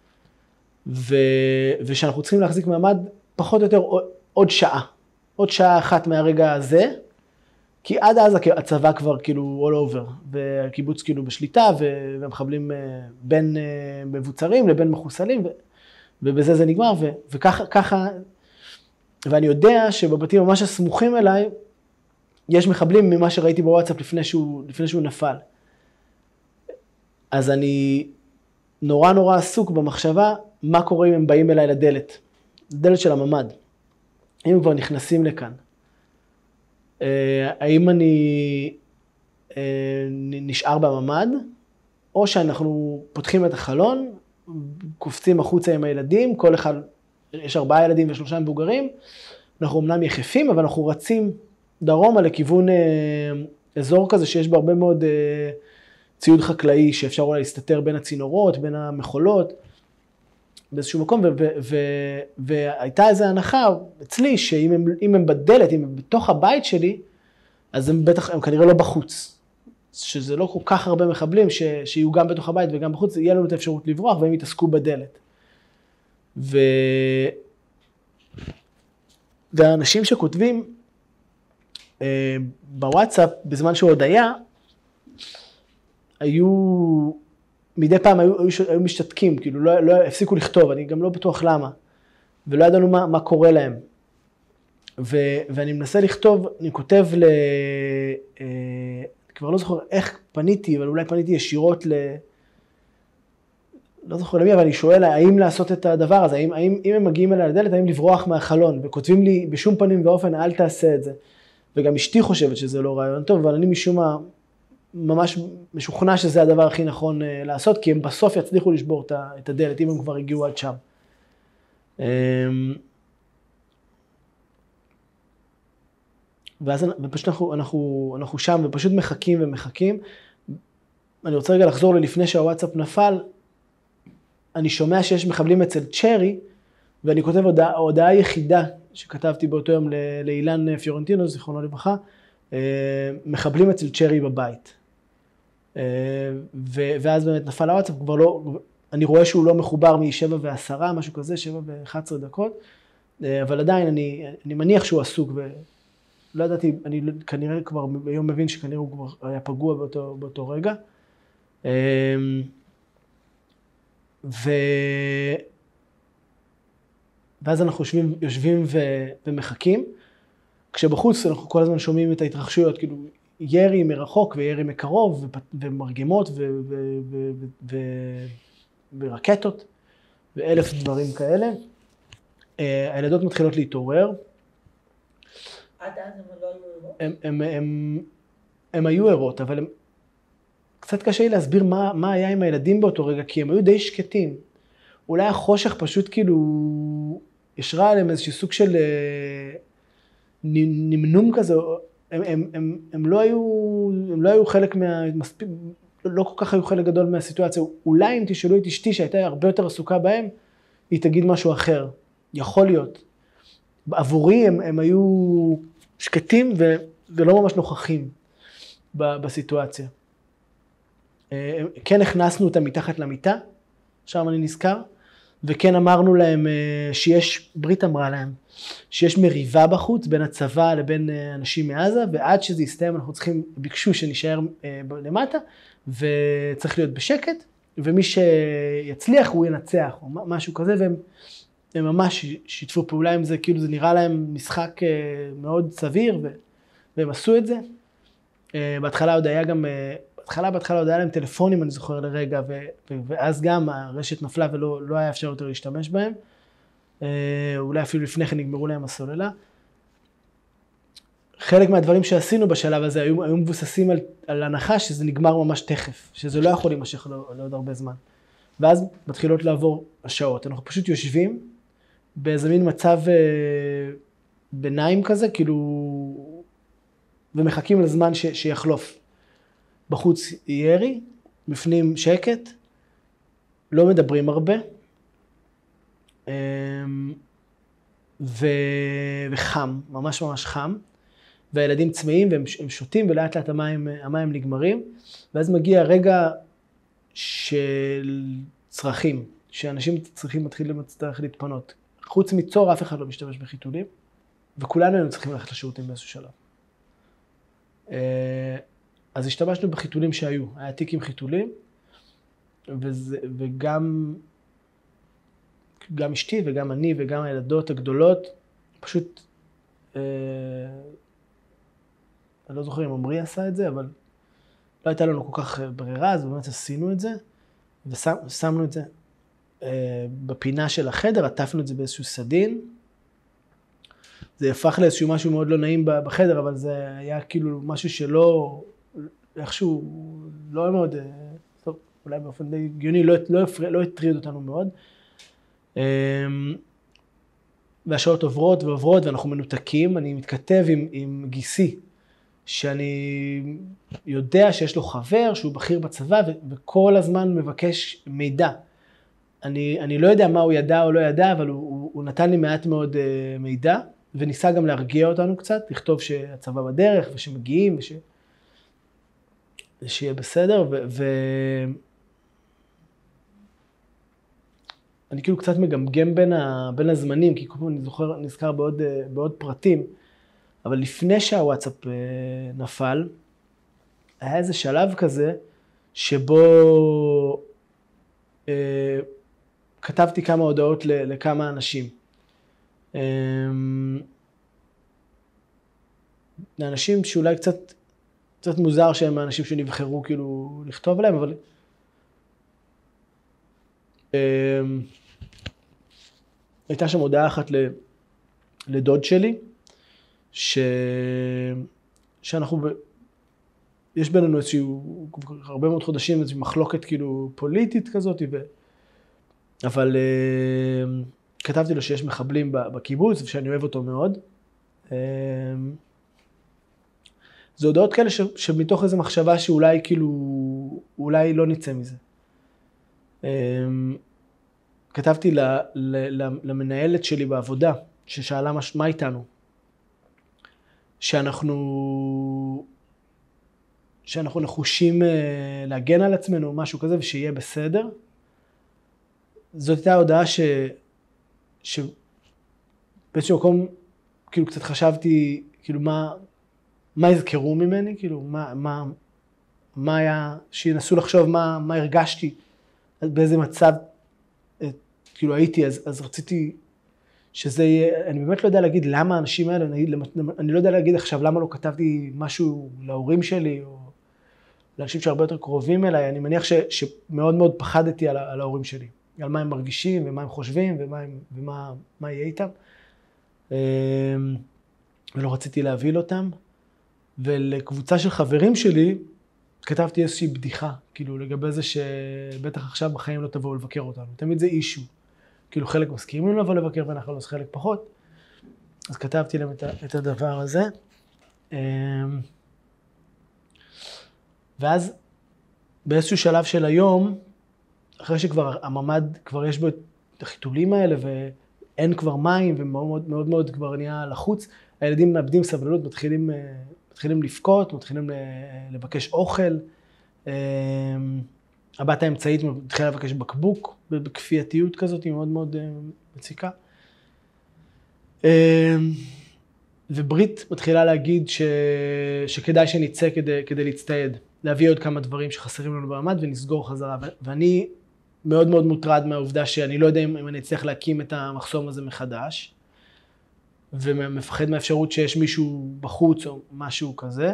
ושאנחנו צריכים להחזיק מעמד פחות או יותר עוד שעה אחת מהרגע הזה, כי עד אז הצבא כבר כאילו all over, והקיבוץ כאילו בשליטה, והמחבלים בין מבוצרים לבין מחוסלים, ובזה זה נגמר, וככה, ואני יודע שבבתים ממש הסמוכים אליי, יש מחבלים ממה שראיתי בוואטסאפ לפני שהוא נפל. אז אני נורא עסוק במחשבה, מה קורה אם הם באים אליי לדלת של הממד, אם הם כבר נכנסים לכאן. האם אני נשאר בממד, או שאנחנו פותחים את החלון, קופצים החוצה עם הילדים, כל אחד, יש 4 ילדים ו3 מבוגרים, אנחנו אמנם יחפים, אבל אנחנו רצים דרומה לכיוון אזור כזה שיש בו הרבה מאוד ציוד חקלאי, שאפשר אולי להסתתר בין הצינורות, בין המחולות, באיזשהו מקום, והייתה איזו הנחה אצלי, שאם הם בדלת, אם הם בתוך הבית שלי, אז הם כנראה לא בחוץ. שזה לא כל כך הרבה מחבלים, שיהיו גם בתוך הבית וגם בחוץ, יהיה לנו את האפשרות לברוח, והם יתעסקו בדלת. והאנשים שכותבים, בוואטסאפ, בזמן שהוא עוד היה, מדי פעם היו משתתקים, כאילו לא הפסיקו לכתוב, אני גם לא בטוח למה, ולא ידענו מה קורה להם. ואני מנסה לכתוב, אני כותב כבר לא זוכר איך פניתי, אבל אולי פניתי ישירות לא זוכר למי, אבל אני שואל האם לעשות את הדבר הזה, אם הם מגיעים אליי לדלת, האם לברוח מהחלון, וכותבים לי בשום פנים ואופן, אל תעשה את זה. וגם אשתי חושבת שזה לא רעיון טוב, אבל אני משום מה ממש משוכנע שזה הדבר הכי נכון לעשות, כי הם בסוף יצליחו לשבור את הדלת, אם הם כבר הגיעו עד שם. ואז פשוט אנחנו שם ופשוט מחכים ומחכים. אני רוצה רגע לחזור ללפני שהוואטסאפ נפל, אני שומע שיש מחבלים אצל צ'רי, ואני כותב הודעה יחידה שכתבתי באותו יום לאילן פיורנטינו, זיכרונו לברכה, מחבלים אצל צ'רי בבית. ואז באמת נפל הוואטסאפ, כבר לא, אני רואה שהוא לא מחובר מ7:10, משהו כזה, 7:11 דקות, אבל עדיין אני מניח שהוא עסוק, ולא ידעתי, אני כנראה כבר ביום מבין שכנראה הוא כבר היה פגוע באותו רגע. ואז אנחנו יושבים ומחכים, כשבחוץ אנחנו כל הזמן שומעים את ההתרחשויות, כאילו ירי מרחוק וירי מקרוב, ומרגמות ורקטות, ואלף דברים כאלה. הילדות מתחילות להתעורר. עד אז הם לא היו ערות? הם היו ערות, אבל קצת קשה לי להסביר מה היה עם הילדים באותו רגע, כי הם היו די שקטים. אולי החושך פשוט כאילו ישרה עליהם איזשהו סוג של נמנום כזה. הם לא היו חלק לא כל כך היו חלק גדול מהסיטואציה. אולי אם תשאלו את אשתי שהייתה הרבה יותר עסוקה בהם, היא תגיד משהו אחר. יכול להיות. עבורי הם היו שקטים ולא ממש נוכחים בסיטואציה. כן הכנסנו אותם מתחת למיטה, שם אני נזכר, וכן אמרנו להם ברית אמרה להם, שיש מריבה בחוץ בין הצבא לבין אנשים מעזה, ועד שזה יסתיים ביקשו שנשאר למטה, וצריך להיות בשקט, ומי שיצליח הוא ינצח, או משהו כזה, והם ממש שיתפו פעולה עם זה, כאילו זה נראה להם משחק מאוד סביר, והם עשו את זה. בהתחלה עוד היה להם טלפונים, אני זוכר לרגע, ואז גם הרשת נפלה ולא היה אפשר יותר להשתמש בהם. אולי אפילו לפני כן נגמרו להם הסוללה. חלק מהדברים שעשינו בשלב הזה היו מבוססים על הנחה שזה נגמר ממש תכף, שזה לא יכול להימשך לעוד הרבה זמן. ואז מתחילות לעבור השעות. אנחנו פשוט יושבים באיזה מין מצב ביניים כזה, כאילו, ומחכים לזמן שיחלוף. בחוץ ירי, בפנים שקט, לא מדברים הרבה, וחם, ממש ממש חם, והילדים צמאים והם שותים, ולאט לאט המים נגמרים, ואז מגיע רגע של צרכים, שאנשים צריכים להתחיל להתפנות. חוץ מצור, אף אחד לא משתמש בחיתולים, וכולנו היינו צריכים ללכת לשירותים באיזשהו שלב. אז השתמשנו בחיתולים שהיו, היה תיק עם חיתולים, וגם אשתי וגם אני וגם הילדות הגדולות, פשוט, אני לא זוכר אם עמרי עשה את זה, אבל לא הייתה לנו כל כך ברירה, אז באמת עשינו את זה, ושמנו את זה בפינה של החדר, עטפנו את זה באיזשהו סדין, זה הפך לאיזשהו משהו מאוד לא נעים בחדר, אבל זה היה כאילו משהו שלא, איכשהו לא מאוד, טוב, אולי באופן די הגיוני, לא הטריד אותנו מאוד. והשעות עוברות ועוברות ואנחנו מנותקים, אני מתכתב עם גיסי, שאני יודע שיש לו חבר, שהוא בכיר בצבא, וכל הזמן מבקש מידע. אני לא יודע מה הוא ידע או לא ידע, אבל הוא נתן לי מעט מאוד מידע, וניסה גם להרגיע אותנו קצת, לכתוב שהצבא בדרך, ושמגיעים, ושיהיה בסדר, אני כאילו קצת מגמגם בין הזמנים, כי כל פעם אני נזכר בעוד פרטים, אבל לפני שהוואטסאפ נפל, היה איזה שלב כזה, שבו כתבתי כמה הודעות לכמה אנשים. לאנשים שאולי קצת מוזר שהם האנשים שנבחרו כאילו לכתוב עליהם, אבל הייתה שם הודעה אחת לדוד שלי, שאנחנו, יש בינינו איזשהו, הרבה מאוד חודשים, איזושהי מחלוקת כאילו פוליטית כזאת, אבל כתבתי לו שיש מחבלים בקיבוץ, ושאני אוהב אותו מאוד. זה הודעות כאלה שמתוך איזו מחשבה שאולי כאילו, אולי לא נצא מזה. כתבתי למנהלת שלי בעבודה, ששאלה מה איתנו. שאנחנו נחושים להגן על עצמנו, משהו כזה, ושיהיה בסדר. זאת הייתה ההודעה באיזשהו מקום, כאילו קצת חשבתי, כאילו מה יזכרו ממני, כאילו מה היה, שינסו לחשוב מה הרגשתי, באיזה מצב, כאילו הייתי, אז רציתי שזה יהיה, אני באמת לא יודע להגיד למה האנשים האלה, אני לא יודע להגיד עכשיו למה לא כתבתי משהו להורים שלי, או לאנשים שהרבה יותר קרובים אליי, אני מניח שמאוד מאוד פחדתי על ההורים שלי, על מה הם מרגישים ומה הם חושבים ומה יהיה איתם. ולא רציתי להביל אותם. ולקבוצה של חברים שלי, כתבתי איזושהי בדיחה, כאילו לגבי זה שבטח עכשיו בחיים לא תבואו לבקר אותנו. תמיד זה אישו. כאילו חלק מסכימים לבוא לבקר ואנחנו לא חלק פחות. אז כתבתי להם את הדבר הזה. ואז באיזשהו שלב של היום, אחרי שכבר הממד, כבר יש בו את החיתולים האלה ואין כבר מים ומאוד מאוד מאוד כבר נהיה לחוץ, הילדים מאבדים סבלנות, מתחילים לבכות, מתחילים לבקש אוכל. הבת האמצעית מתחילה לבקש בקבוק, בכפייתיות כזאת, היא מאוד מאוד מציקה. וברית מתחילה להגיד שכדאי שנצא כדי להצטייד, להביא עוד כמה דברים שחסרים לנו בממד ונסגור חזרה. ואני מאוד מאוד מוטרד מהעובדה שאני לא יודע אם אני אצליח להקים את המחסום הזה מחדש, ומפחד מהאפשרות שיש מישהו בחוץ או משהו כזה.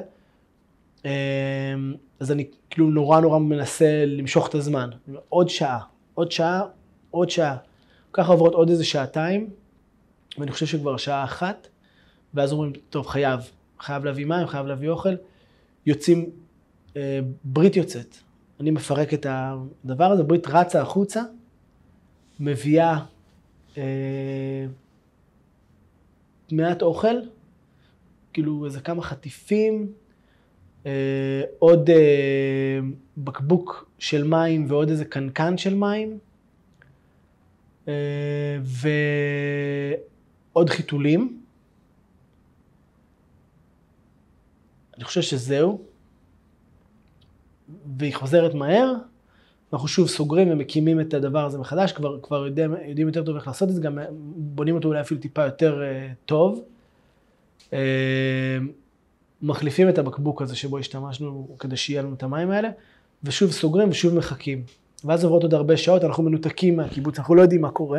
אז אני כאילו נורא מנסה למשוך את הזמן. עוד שעה. ככה עוברות עוד איזה שעתיים, ואני חושב שכבר שעה 1, ואז אומרים, טוב, חייב להביא מים, חייב להביא אוכל. יוצאים, ברית יוצאת. אני מפרק את הדבר הזה, ברית רצה החוצה, מביאה מעט אוכל, כאילו איזה כמה חטיפים, עוד בקבוק של מים ועוד איזה קנקן של מים, ועוד חיתולים. אני חושב שזהו. והיא חוזרת מהר, אנחנו שוב סוגרים ומקימים את הדבר הזה מחדש, כבר יודעים יותר טוב איך לעשות את זה, גם בונים אותו אולי אפילו טיפה יותר טוב. מחליפים את הבקבוק הזה שבו השתמשנו כדי שיהיה לנו את המים האלה, ושוב סוגרים ושוב מחכים. ואז עוברות עוד הרבה שעות, אנחנו מנותקים מהקיבוץ, אנחנו לא יודעים מה קורה.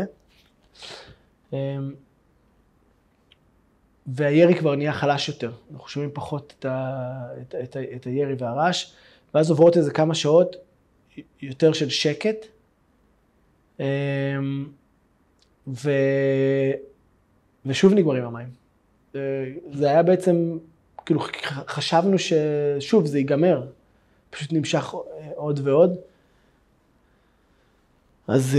והירי כבר נהיה חלש יותר, אנחנו שומעים פחות את הירי והרעש, ואז עוברות איזה כמה שעות יותר של שקט, ושוב נגמרים המים. זה היה בעצם, כאילו חשבנו ששוב זה ייגמר, פשוט נמשך עוד ועוד. אז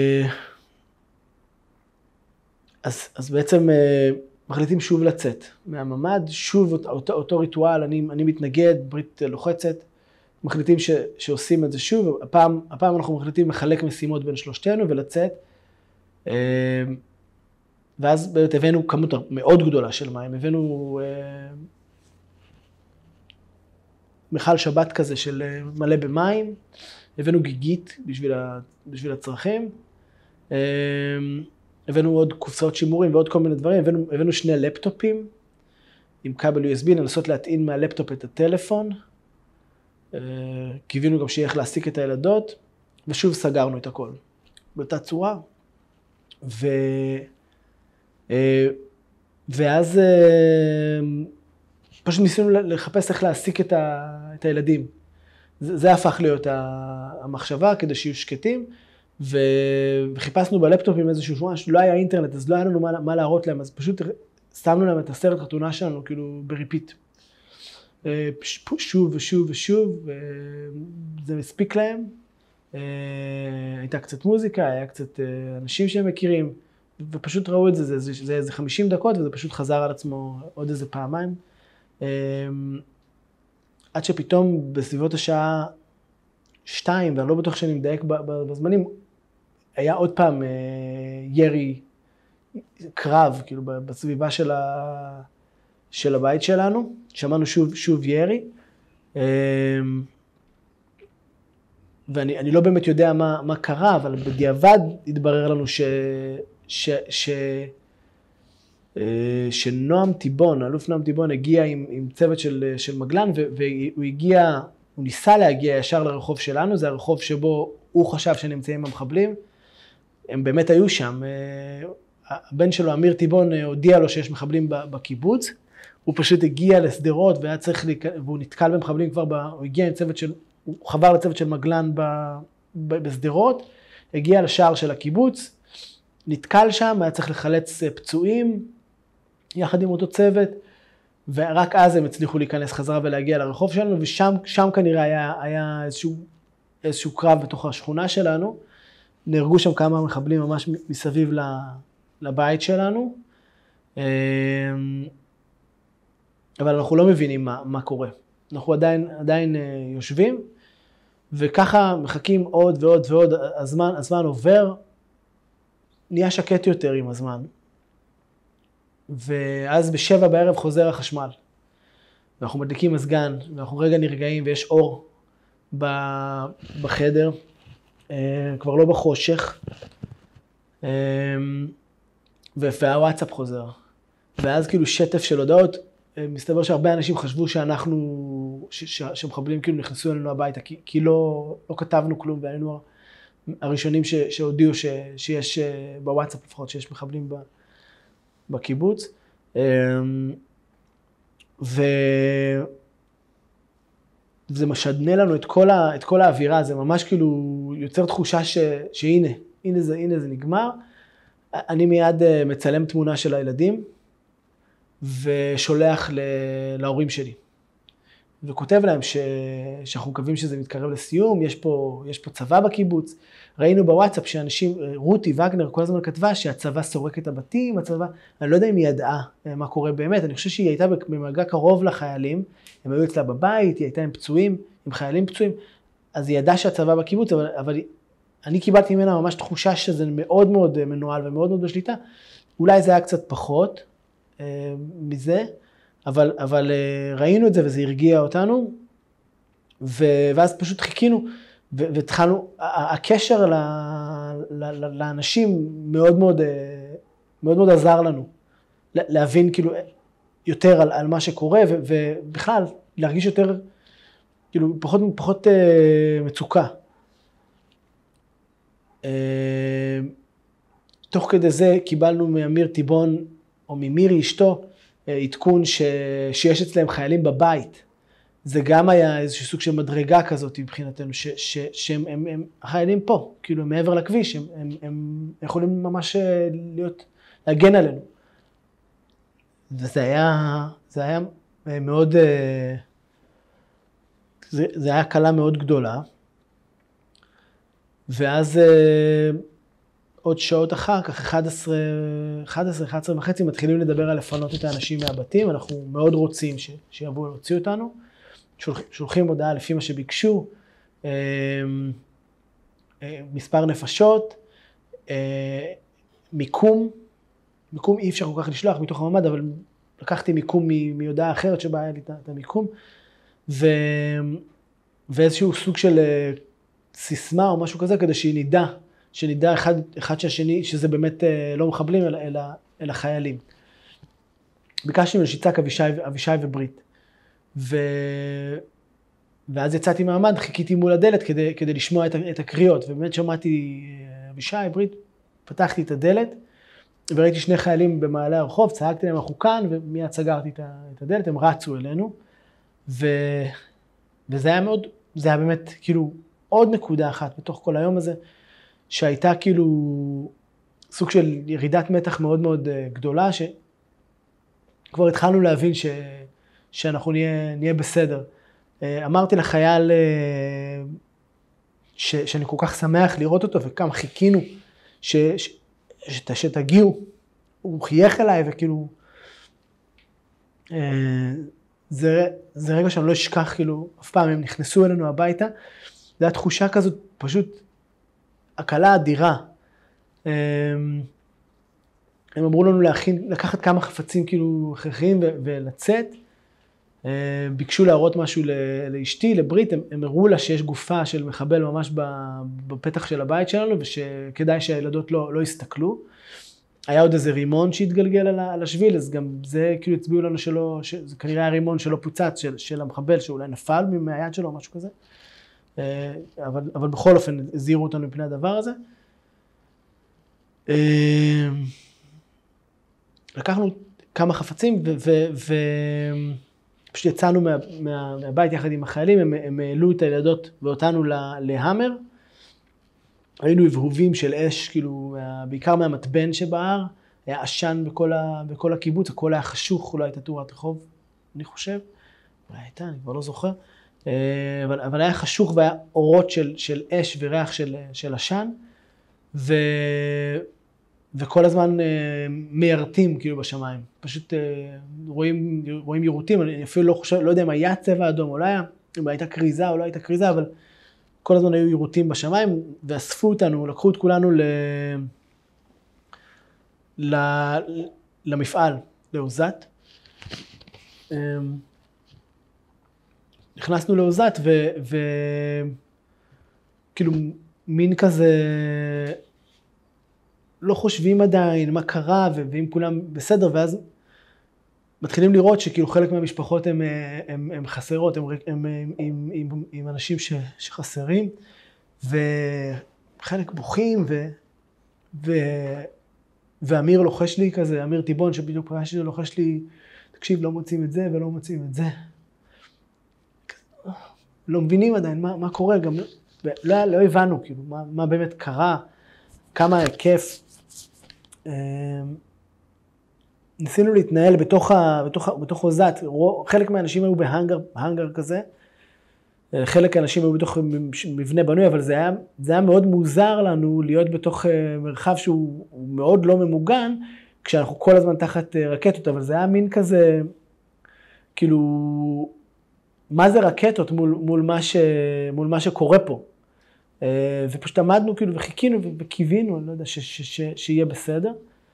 בעצם מחליטים שוב לצאת מהממד, שוב אותו ריטואל, אני מתנגד, ברית לוחצת, מחליטים שעושים את זה שוב, הפעם אנחנו מחליטים לחלק משימות בין שלושתנו ולצאת, ואז באמת הבאנו כמות מאוד גדולה של מים, הבאנו מיכל שבת כזה של מלא במים, הבאנו גיגית בשביל הצרכים, הבאנו עוד קופסאות שימורים ועוד כל מיני דברים, הבאנו 2 לפטופים, עם כבל USB, לנסות להטעין מהלפטופ את הטלפון. קיווינו גם שיהיה איך להעסיק את הילדות, ושוב סגרנו את הכל. באותה צורה. ואז פשוט ניסינו לחפש איך להעסיק את הילדים. זה הפך להיות המחשבה כדי שיהיו שקטים, וחיפשנו בלפטופ עם איזשהו שורה, לא היה אינטרנט, אז לא היה לנו מה להראות להם, אז פשוט שמנו להם את הסרט חתונה שלנו, כאילו בריפיט. שוב ושוב ושוב, וזה מספיק להם. הייתה קצת מוזיקה, היה קצת אנשים שהם מכירים, ופשוט ראו את זה, זה איזה 50 דקות, וזה פשוט חזר על עצמו עוד איזה פעמיים. עד שפתאום בסביבות השעה 2, ואני לא בטוח שאני מדייק בזמנים, היה עוד פעם ירי קרב, כאילו בסביבה של הבית שלנו, שמענו שוב ירי, ואני לא באמת יודע מה קרה, אבל בדיעבד התברר לנו שנועם טיבון, אלוף נועם טיבון, הגיע עם צוות של מגלן, והוא הגיע, הוא ניסה להגיע ישר לרחוב שלנו, זה הרחוב שבו הוא חשב שנמצאים המחבלים, הם באמת היו שם, הבן שלו, אמיר טיבון, הודיע לו שיש מחבלים בקיבוץ, הוא פשוט הגיע לסדרות, והוא נתקל במחבלים כבר, הוא הגיע עם צוות הוא חבר לצוות של מגלן בסדרות, הגיע לשער של הקיבוץ, נתקל שם, היה צריך לחלץ פצועים, יחד עם אותו צוות, ורק אז הם הצליחו להיכנס חזרה ולהגיע לרחוב שלנו, ושם כנראה היה איזשהו קרב בתוך השכונה שלנו, נהרגו שם כמה מחבלים ממש מסביב לבית שלנו, אבל אנחנו לא מבינים מה קורה. אנחנו עדיין יושבים, וככה מחכים עוד ועוד ועוד, הזמן עובר, נהיה שקט יותר עם הזמן. ואז ב7 בערב חוזר החשמל. ואנחנו מדליקים מזגן, ואנחנו רגע נרגעים, ויש אור בחדר, כבר לא בחושך, והוואטסאפ חוזר. ואז כאילו שטף של הודעות, מסתבר שהרבה אנשים חשבו שמחבלים כאילו נכנסו אלינו הביתה, כי לא כתבנו כלום, והיינו הראשונים שהודיעו שיש בוואטסאפ לפחות, שיש מחבלים בקיבוץ. וזה משדנה לנו את כל האווירה, זה ממש כאילו יוצר תחושה שהנה זה נגמר. אני מיד מצלם תמונה של הילדים, ושולח להורים שלי. וכותב להם שאנחנו מקווים שזה מתקרב לסיום, יש פה צבא בקיבוץ. ראינו בוואטסאפ שאנשים, רותי וגנר כל הזמן כתבה שהצבא סורק את הבתים, אני לא יודע אם היא ידעה מה קורה באמת, אני חושב שהיא הייתה במגע קרוב לחיילים, הם היו אצלה בבית, היא הייתה עם פצועים, עם חיילים פצועים, אז היא ידעה שהצבא בקיבוץ, אבל אני קיבלתי ממנה ממש תחושה שזה מאוד מאוד מנוהל ומאוד מאוד בשליטה, אולי זה היה קצת פחות מזה, אבל ראינו את זה וזה הרגיע אותנו, ואז פשוט חיכינו, והתחלנו, הקשר לאנשים מאוד מאוד עזר לנו, להבין כאילו יותר על מה שקורה, ובכלל להרגיש יותר, כאילו פחות מצוקה. תוך כדי זה קיבלנו מאמיר טיבון, או ממירי אשתו, עדכון שיש אצלהם חיילים בבית. זה גם היה איזשהו סוג של מדרגה כזאת מבחינתנו, שהם החיילים פה, כאילו מעבר לכביש, הם יכולים ממש להגן עלינו. וזה היה מאוד, זה היה קלה מאוד גדולה. ואז עוד שעות אחר כך, 11 וחצי, מתחילים לדבר על לפנות את האנשים מהבתים, אנחנו מאוד רוצים שיבואו להוציא אותנו, שולחים הודעה לפי מה שביקשו, מספר נפשות, מיקום אי אפשר כל כך לשלוח מתוך הממד, אבל לקחתי מיקום מהודעה אחרת שבה היה לי את המיקום, ואיזשהו סוג של סיסמה או משהו כזה, כדי שנדע אחד שהשני, שזה באמת לא מחבלים, אלא חיילים. ביקשתי ממנו שיצעק אבישי וברית. ואז יצאתי מהמד, חיכיתי מול הדלת כדי לשמוע את הקריאות, ובאמת שמעתי אבישי, ברית, פתחתי את הדלת, וראיתי שני חיילים במעלה הרחוב, צעקתי להם אנחנו כאן, ומיד סגרתי את הדלת, הם רצו אלינו, וזה היה מאוד, זה היה באמת כאילו עוד נקודה אחת בתוך כל היום הזה, שהייתה כאילו סוג של ירידת מתח מאוד מאוד גדולה, שכבר התחלנו להבין שאנחנו נהיה בסדר. אמרתי לחייל שאני כל כך שמח לראות אותו, וכמה חיכינו שתגיעו, הוא חייך אליי, וכאילו, זה רגע שאני לא אשכח, כאילו, אף פעם הם נכנסו אלינו הביתה, זו הייתה תחושה כזאת, פשוט הקלה אדירה. הם אמרו לנו לקחת כמה חפצים כאילו הכרחיים ולצאת, ביקשו להראות משהו לאשתי, לברית, הם הראו לה שיש גופה של מחבל ממש בפתח של הבית שלנו, ושכדאי שהילדות לא יסתכלו. היה עוד איזה רימון שהתגלגל על השביל, אז גם זה כאילו הצביעו לנו שזה כנראה היה רימון שלא פוצץ של המחבל, שאולי נפל מהיד שלו או משהו כזה. אבל בכל אופן הזהירו אותנו מפני הדבר הזה. לקחנו כמה חפצים פשוט יצאנו מהבית יחד עם החיילים, הם העלו את הילדות ואותנו להמר. היינו הבהובים של אש, כאילו, בעיקר מהמטבן שבהר, היה עשן בכל הקיבוץ, הכל היה חשוך, אולי הייתה תאורת רחוב, אני חושב. אולי הייתה, אני כבר לא זוכר. אבל היה חשוך והיה אורות של אש וריח של עשן, וכל הזמן מיירטים כאילו בשמיים. פשוט רואים יירוטים, אני אפילו לא יודע אם היה צבע אדום או לא היה, אם הייתה קריזה או לא הייתה קריזה, אבל כל הזמן היו יירוטים בשמיים, ואספו אותנו, לקחו את כולנו למפעל, לעוזת. נכנסנו לעוזת, וכאילו מין כזה, לא חושבים עדיין מה קרה, ואם כולם בסדר, ואז מתחילים לראות שכאילו חלק מהמשפחות הם חסרות, הם עם אנשים שחסרים, וחלק בוכים, ואמיר לוחש לי כזה, אמיר טיבון שבדיוק פגשתי לוחש לי, תקשיב, לא מוצאים את זה ולא מוצאים את זה. לא מבינים עדיין מה קורה, גם לא הבנו כאילו מה באמת קרה, כמה היקף. ניסינו להתנהל בתוך עוזת, חלק מהאנשים היו בהנגר כזה, חלק מהאנשים היו בתוך מבנה בנוי, אבל זה היה מאוד מוזר לנו להיות בתוך מרחב שהוא מאוד לא ממוגן, כשאנחנו כל הזמן תחת רקטות, אבל זה היה מין כזה, כאילו, מה זה רקטות מול מה שקורה פה. ופשוט עמדנו כאילו וחיכינו וקיווינו, אני לא יודע, שיהיה בסדר.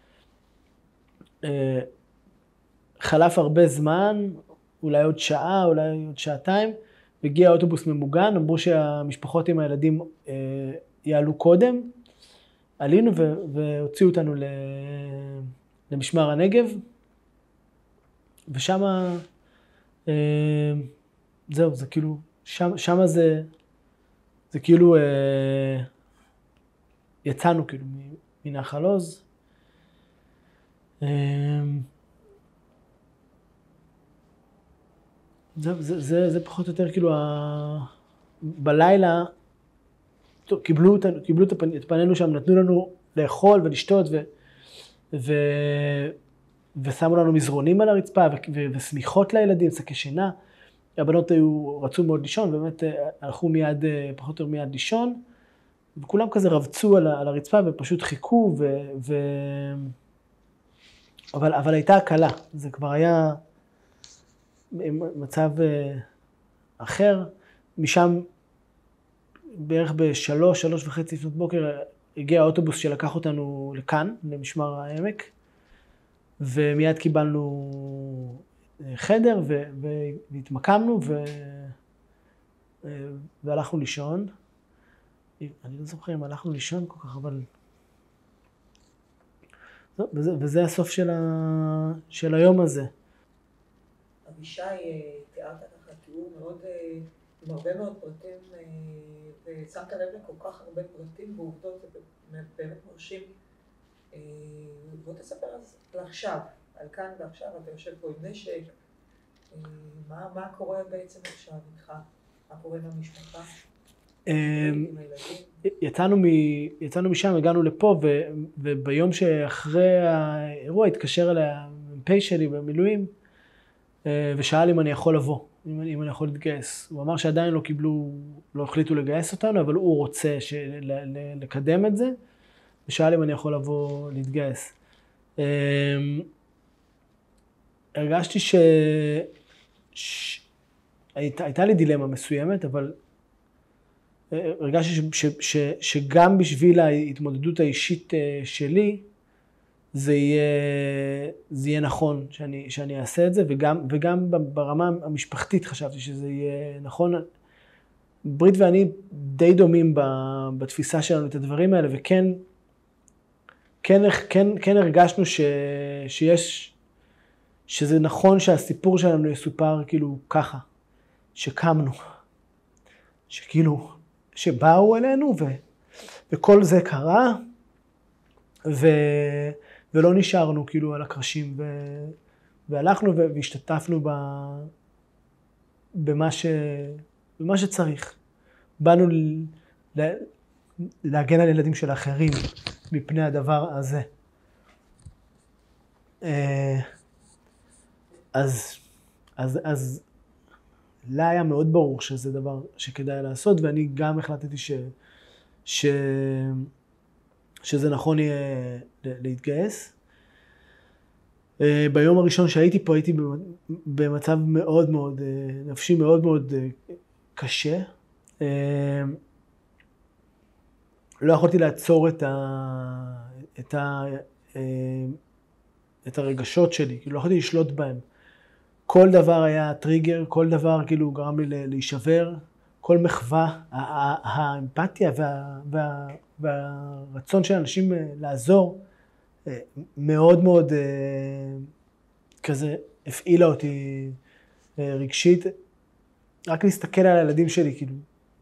חלף הרבה זמן, אולי עוד שעה, אולי עוד שעתיים, והגיע האוטובוס ממוגן, אמרו שהמשפחות עם הילדים יעלו קודם, עלינו והוציאו אותנו למשמר הנגב, ושם, זהו, זה כאילו, שם זה כאילו, יצאנו כאילו מנחל עוז. זה פחות או יותר כאילו, בלילה, קיבלו את פנינו שם, נתנו לנו לאכול ולשתות, ושמו לנו מזרונים על הרצפה, וסמיכות לילדים, שקי שינה. הבנות רצו מאוד לישון, ובאמת הלכו מיד, פחות או יותר מיד לישון, וכולם כזה רבצו על הרצפה, ופשוט חיכו, אבל הייתה הקלה, זה כבר היה מצב אחר. משם בערך ב3:30 לפנות בוקר הגיע האוטובוס שלקח אותנו לכאן, למשמר העמק, ומיד קיבלנו חדר והתמקמנו והלכנו לישון. אני לא זוכר אם הלכנו לישון כל כך, אבל וזה הסוף של היום הזה. ישי, תיארת ככה תיאור מאוד, עם הרבה מאוד פרטים, ושמת לב לכל כך הרבה פרטים ועובדות, זה באמת מרשים. בוא תספר על עכשיו, על כאן ועכשיו, אתה יושב פה עם נשק, מה קורה בעצם עכשיו איתך? מה קורה עם המשפחה? עם הילדים? יצאנו משם, הגענו לפה, וביום שאחרי האירוע התקשר אליי המ"פ שלי במילואים, ושאל אם אני יכול לבוא, אם אני יכול להתגייס. הוא אמר שעדיין לא החליטו לגייס אותנו, אבל הוא רוצה לקדם את זה, ושאל אם אני יכול לבוא להתגייס. הרגשתי הייתה לי דילמה מסוימת, אבל הרגשתי שגם בשביל ההתמודדות האישית שלי, זה יהיה נכון שאני אעשה את זה, וגם ברמה המשפחתית חשבתי שזה יהיה נכון. ברית ואני די דומים בתפיסה שלנו את הדברים האלה, וכן הרגשנו שזה נכון שהסיפור שלנו יסופר כאילו ככה, שקמנו, שכאילו, שבאו אלינו וכל זה קרה, ולא נשארנו כאילו על הקרשים, והלכנו והשתתפנו במה שצריך. באנו להגן על ילדים של האחרים מפני הדבר הזה. אז לה היה מאוד ברור שזה דבר שכדאי לעשות, ואני גם החלטתי שזה נכון יהיה להתגייס. ביום הראשון שהייתי פה, הייתי במצב מאוד מאוד, נפשי מאוד מאוד קשה. לא יכולתי לעצור את הרגשות שלי, כאילו לא יכולתי לשלוט בהם. כל דבר היה טריגר, כל דבר כאילו גרם לי להישבר, כל מחווה, האמפתיה והרצון של אנשים לעזור, מאוד מאוד כזה הפעילה אותי רגשית. רק להסתכל על הילדים שלי, כאילו,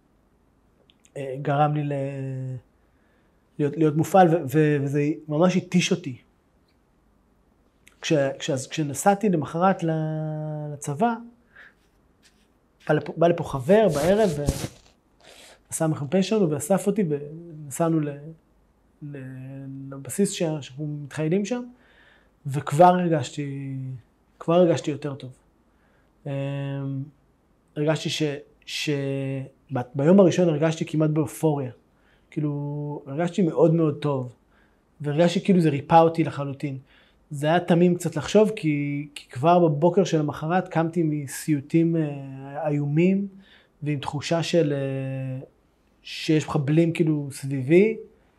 גרם לי להיות מופעל, וזה ממש התיש אותי. כשנסעתי למחרת לצבא, בא לפה חבר בערב, ועשה מחמפה שלנו ואסף אותי, ונסענו לבסיס שאנחנו מתחיילים שם, וכבר הרגשתי יותר טוב. הרגשתי ביום הראשון הרגשתי כמעט באופוריה. כאילו, הרגשתי מאוד מאוד טוב, והרגשתי כאילו זה ריפא אותי לחלוטין. זה היה תמים קצת לחשוב, כי כבר בבוקר של המחרת קמתי מסיוטים איומים, ועם תחושה שיש מחבלים כאילו סביבי,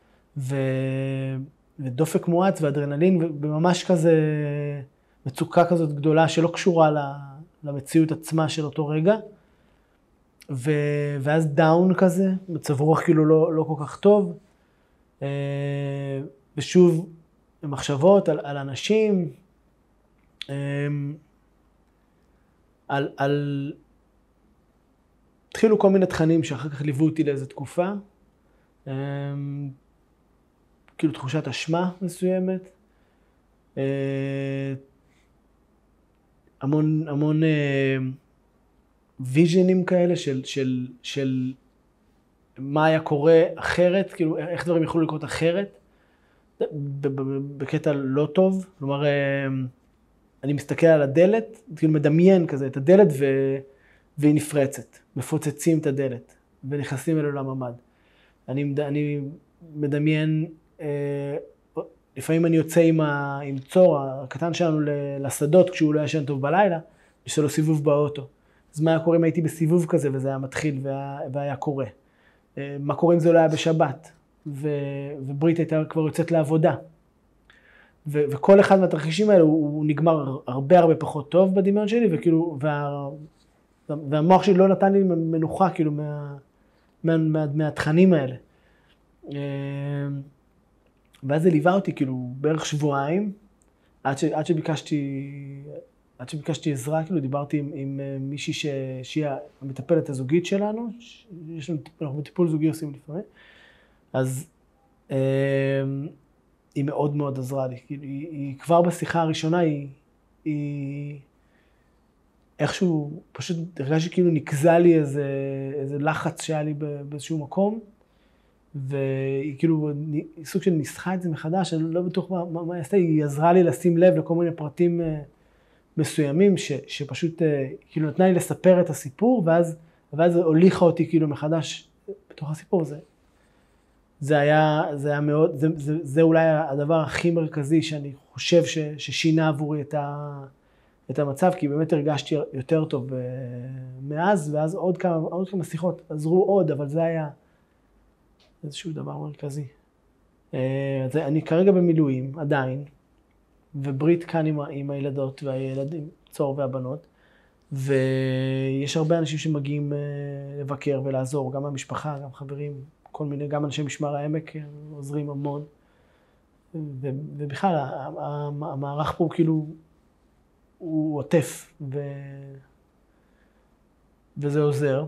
ודופק מואץ ואדרנלין, וממש כזה מצוקה כזאת גדולה שלא קשורה למציאות עצמה של אותו רגע. ואז דאון כזה, מצב רוח כאילו לא כל כך טוב. ושוב, מחשבות על אנשים, התחילו כל מיני תכנים שאחר כך ליוו אותי לאיזו תקופה. כאילו תחושת אשמה מסוימת. המון ויז'נים כאלה של מה היה קורה אחרת, כאילו איך דברים יכולו לקרות אחרת, בקטע לא טוב. כלומר, אני מסתכל על הדלת, כאילו מדמיין כזה את הדלת והיא נפרצת, מפוצצים את הדלת ונכנסים אל עולם הממ"ד. אני מדמיין, לפעמים אני יוצא עם צור הקטן שלנו לשדות כשהוא לא ישן טוב בלילה, יש לו סיבוב באוטו. אז מה היה קורה אם הייתי בסיבוב כזה וזה היה מתחיל והיה קורה? מה קורה אם זה לא היה בשבת? וברית הייתה כבר יוצאת לעבודה. וכל אחד מהתרחישים האלה הוא נגמר הרבה פחות טוב בדמיון שלי, וכאילו, והמוח שלי לא נתן לי מנוחה כאילו מהתכנים האלה. ואז זה ליווה אותי כאילו בערך שבועיים, עד שביקשתי עד שביקשתי עזרה, כאילו דיברתי עם מישהי שהיא המטפלת הזוגית שלנו, אנחנו בטיפול זוגי עושים לפעמים, אז היא מאוד מאוד עזרה לי, כאילו היא כבר בשיחה הראשונה, היא איכשהו פשוט הרגשתי כאילו נקזע לי איזה לחץ שהיה לי באיזשהו מקום, והיא כאילו סוג של ניסחה את זה מחדש, אני לא בטוח מה היא עשתה, היא עזרה לי לשים לב לכל מיני פרטים מסוימים, שפשוט כאילו נתנה לי לספר את הסיפור, ואז הוליכה אותי כאילו מחדש בתוך הסיפור הזה. זה היה מאוד, זה אולי הדבר הכי מרכזי שאני חושב ששינה עבורי את המצב, כי באמת הרגשתי יותר טוב מאז, ואז עוד כמה שיחות עזרו עוד, אבל זה היה איזשהו דבר מרכזי. אני כרגע במילואים, עדיין, וברית כאן עם הילדות והילדים, צור והבנות, ויש הרבה אנשים שמגיעים לבקר ולעזור, גם המשפחה, גם חברים, כל מיני, גם אנשי משמר העמק עוזרים המון, ובכלל המערך פה כאילו הוא עוטף, וזה עוזר.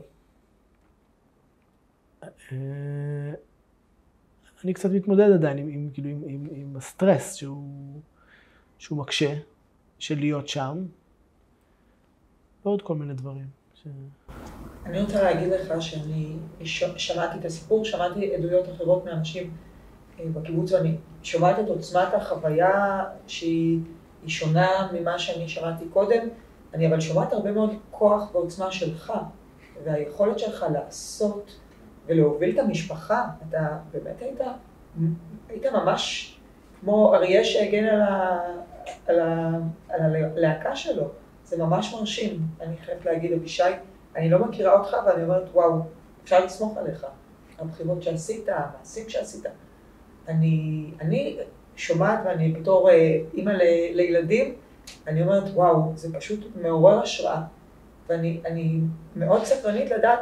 אני קצת מתמודד עדיין עם הסטרס שהוא מקשה, של להיות שם, ועוד כל מיני דברים. אני רוצה להגיד לך שאני שמעתי את הסיפור, שמעתי עדויות אחרות מאנשים בקיבוץ, ואני שומעת את עוצמת החוויה שהיא שונה ממה שאני שמעתי קודם, אני אבל שומעת הרבה מאוד כוח ועוצמה שלך, והיכולת שלך לעשות ולהוביל את המשפחה. אתה באמת היית ממש כמו אריה שהגן על הלהקה שלו. זה ממש מרשים. אני חייבת להגיד, אבישי, אני לא מכירה אותך ואני אומרת, וואו, אפשר לסמוך עליך. הבחירות שעשית, המעשים שעשית. אני שומעת, ואני בתור אימא לילדים, אני אומרת, וואו, זה פשוט מעורר השראה. ואני מאוד סקרנית לדעת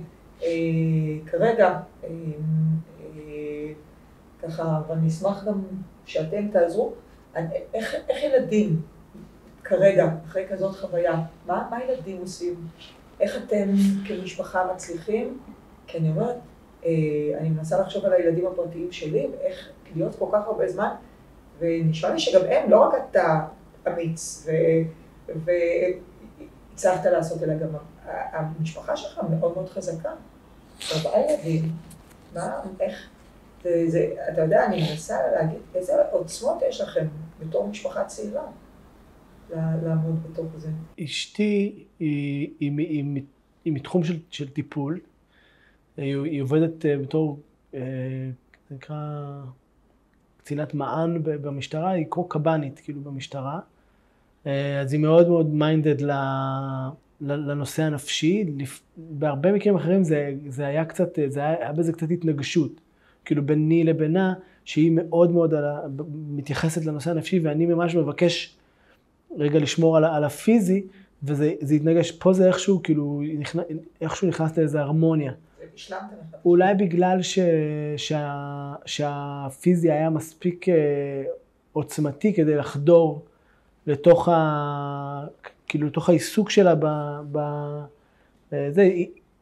כרגע, ככה, ואני אשמח גם שאתם תעזרו, איך ילדים כרגע, אחרי כזאת חוויה, מה ילדים עושים? איך אתם כמשפחה מצליחים? כי אני אומרת, אני מנסה לחשוב על הילדים הפרטיים שלי, ואיך להיות כל כך הרבה זמן, ונשמע לי שגם הם, לא רק אתה אמיץ, והצלחת לעשות, אלא גם המשפחה שלך מאוד מאוד חזקה. 4 ילדים, איך? אתה יודע, אני מנסה להגיד, איזה עוצמות יש לכם בתור משפחה צעירה לעמוד בתוך זה? אשתי היא מתחום של טיפול, היא עובדת בתור, זה נקרא קצינת מען במשטרה, היא כמו קב"נית כאילו במשטרה, אז היא מאוד מאוד מיינדד לנושא הנפשי. בהרבה מקרים אחרים זה היה בזה קצת התנגשות, כאילו ביני לבינה, שהיא מאוד מאוד מתייחסת לנושא הנפשי, ואני ממש מבקש רגע לשמור על הפיזי, וזה התנגש. פה זה איכשהו, כאילו, איכשהו נכנס לאיזו הרמוניה. אולי בגלל שהפיזי היה מספיק עוצמתי כדי לחדור לתוך כאילו לתוך העיסוק שלה בזה,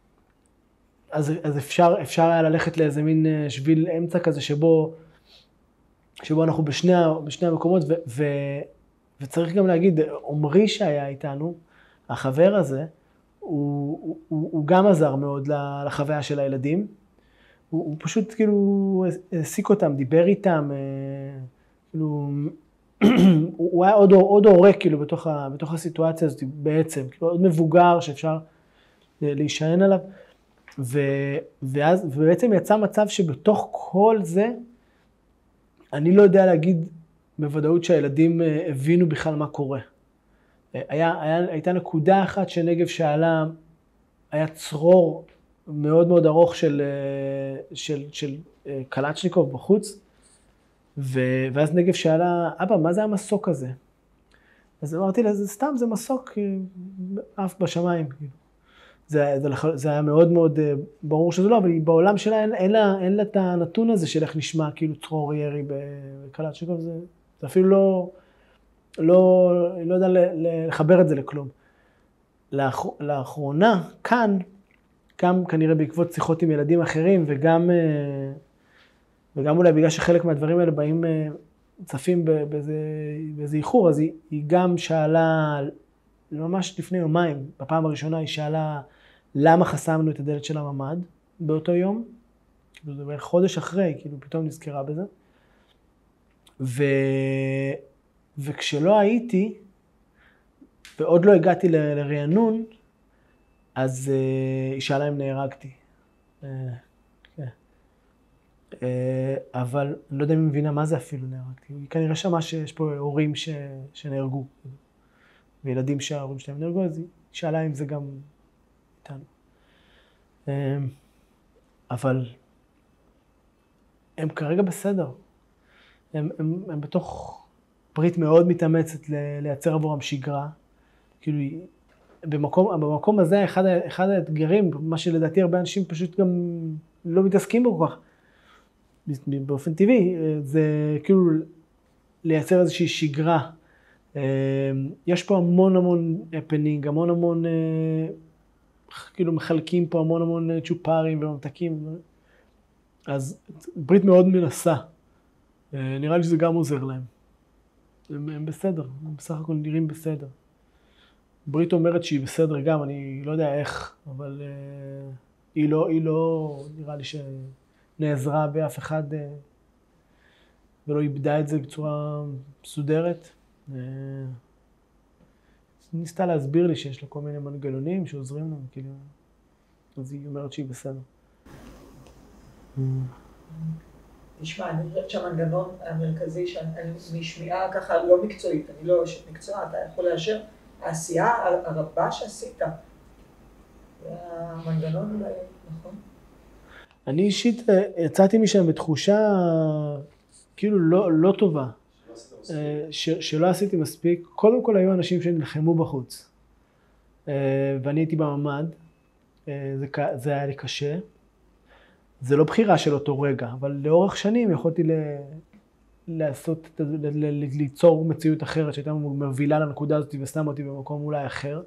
אז אפשר היה ללכת לאיזה מין שביל אמצע כזה שבו אנחנו בשני המקומות, וצריך גם להגיד, עומרי שהיה איתנו, החבר הזה, הוא גם עזר מאוד לחוויה של הילדים. הוא פשוט כאילו העסיק אותם, דיבר איתם, כאילו, הוא היה עוד עורק כאילו בתוך הסיטואציה הזאת בעצם, כאילו עוד מבוגר שאפשר להישען עליו, ובעצם יצא מצב שבתוך כל זה, אני לא יודע להגיד בוודאות שהילדים הבינו בכלל מה קורה. הייתה נקודה אחת שנגב שאלה, היה צרור מאוד מאוד ארוך של קלצ'ניקוב בחוץ, ואז נגב שאלה, אבא, מה זה המסוק הזה? אז אמרתי לה, סתם, זה מסוק אף בשמיים. זה היה מאוד מאוד ברור שזה לא, אבל בעולם שלה אין לה את הנתון הזה של איך נשמע כאילו צרור ירי בקלצ'ניקוב, זה אפילו לא יודע לחבר את זה לכלום. לאחרונה, כאן, גם כנראה בעקבות שיחות עם ילדים אחרים, וגם אולי בגלל שחלק מהדברים האלה באים צפים באיזה איחור, אז היא גם שאלה, ממש לפני יומיים, בפעם הראשונה היא שאלה למה חסמנו את הדלת של הממ"ד באותו יום, כאילו זה בערך חודש אחרי, כאילו פתאום נזכרה בזה. וכשלא הייתי, ועוד לא הגעתי לרענון, אז היא שאלה אם נהרגתי. אבל אני לא יודע אם היא מבינה מה זה אפילו נהרגתי. היא כנראה שמעה שיש פה הורים שנהרגו, וילדים שההורים שלהם נהרגו, אז היא שאלה אם זה גם איתנו. אבל הם כרגע בסדר. הם בתוך ברית מאוד מתאמצת לייצר עבורם שגרה. כאילו, במקום הזה, אחד האתגרים, מה שלדעתי הרבה אנשים פשוט גם לא מתעסקים בו כל כך, באופן טבעי, זה כאילו לייצר איזושהי שגרה. יש פה המון הפנינג, המון, כאילו מחלקים פה המון צ'ופרים וממתקים. אז ברית מאוד מנסה. נראה לי שזה גם עוזר להם. הם בסדר, הם בסך הכל נראים בסדר. ברית אומרת שהיא בסדר גם, אני לא יודע איך, אבל היא לא נראה לי שנעזרה באף אחד ולא איבדה את זה בצורה מסודרת. ניסתה להסביר לי שיש לה כל מיני מנגנונים שעוזרים לנו, כאילו, אז היא אומרת שהיא בסדר. תשמע, אני חושבת שהמנגנון המרכזי משמיעה ככה לא מקצועית, אני לא אשת מקצוע, אתה יכול לאשר, העשייה הרבה שעשית, והמנגנון אולי, נכון? אני אישית יצאתי משם בתחושה כאילו לא טובה, שלא עשיתי מספיק. קודם כל היו אנשים שנלחמו בחוץ, ואני הייתי בממ"ד, זה היה לי קשה. זה לא בחירה של אותו רגע, אבל לאורך שנים יכולתי ליצור מציאות אחרת שהייתה מובילה לנקודה הזאת ושם אותי במקום אולי אחר.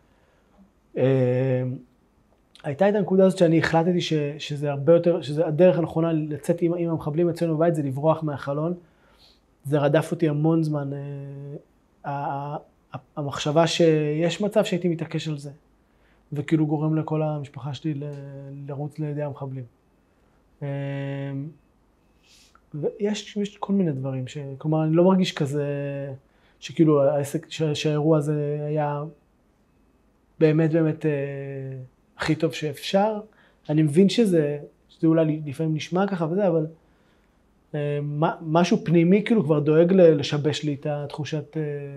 הייתה את הנקודה הזאת שאני החלטתי שזה הרבה יותר, שזה הדרך הנכונה לצאת עם המחבלים אצלנו בבית, זה לברוח מהחלון. זה רדף אותי המון זמן. המחשבה שיש מצב שהייתי מתעקש על זה, וכאילו גורם לכל המשפחה שלי לרוץ לידי המחבלים. ויש כל מיני דברים, כלומר אני לא מרגיש כזה, שכאילו שהאירוע הזה היה באמת הכי טוב שאפשר. אני מבין שזה אולי לפעמים נשמע ככה וזה, אבל משהו פנימי כאילו כבר דואג לשבש לי את התחושת,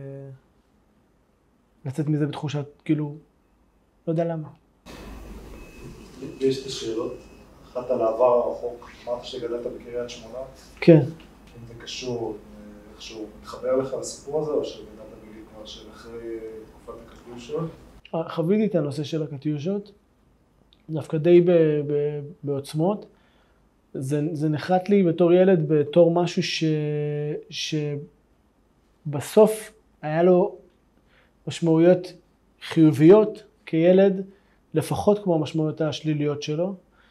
לצאת מזה בתחושת כאילו, לא יודע למה. יש את השאלות, אחת על העבר הרחוק, אמרת שגדלת בקריית שמונה? כן. אם זה קשור, איכשהו מתחבר לך לסיפור הזה, או שגדלת בגיל כבר של אחרי תקופת הקטיושות? חוויתי את הנושא של הקטיושות, דווקא די בעוצמות. זה נחרט לי בתור ילד, בתור משהו שבסוף היה לו משמעויות חיוביות כילד, לפחות כמו המשמעויות השליליות שלו.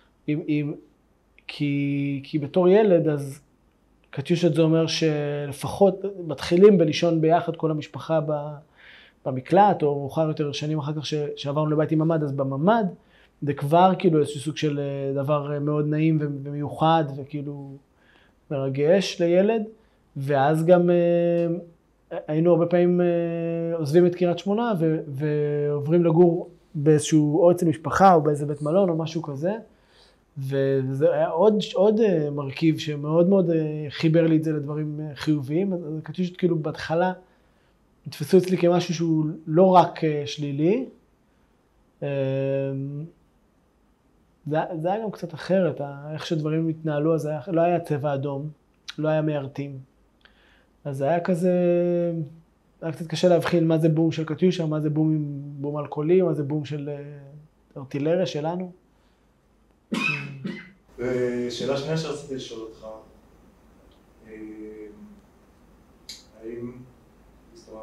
כי בתור ילד, אז קטיושות זה אומר שלפחות מתחילים בלישון ביחד כל המשפחה במקלט, או מאוחר יותר שנים אחר כך שעברנו לבית עם ממ"ד, אז בממ"ד זה כבר כאילו איזשהו סוג של דבר מאוד נעים ומיוחד וכאילו מרגש לילד. ואז גם היינו הרבה פעמים עוזבים את קריית שמונה ועוברים לגור באיזשהו או אצל משפחה או באיזה בית מלון או משהו כזה. וזה היה עוד מרכיב שמאוד מאוד חיבר לי את זה לדברים חיוביים. אז קטיושות כאילו בהתחלה התפסו אצלי כמשהו שהוא לא רק שלילי. זה היה גם קצת אחרת, איך שדברים התנהלו, אז לא היה צבע אדום, לא היה מיירטים. אז היה כזה, היה קצת קשה להבחין מה זה בום של קטיושה, מה זה בום אלכוהולי, מה זה בום של ארטילריה שלנו. ושאלה שנייה שרציתי לשאול אותך, האם, זאת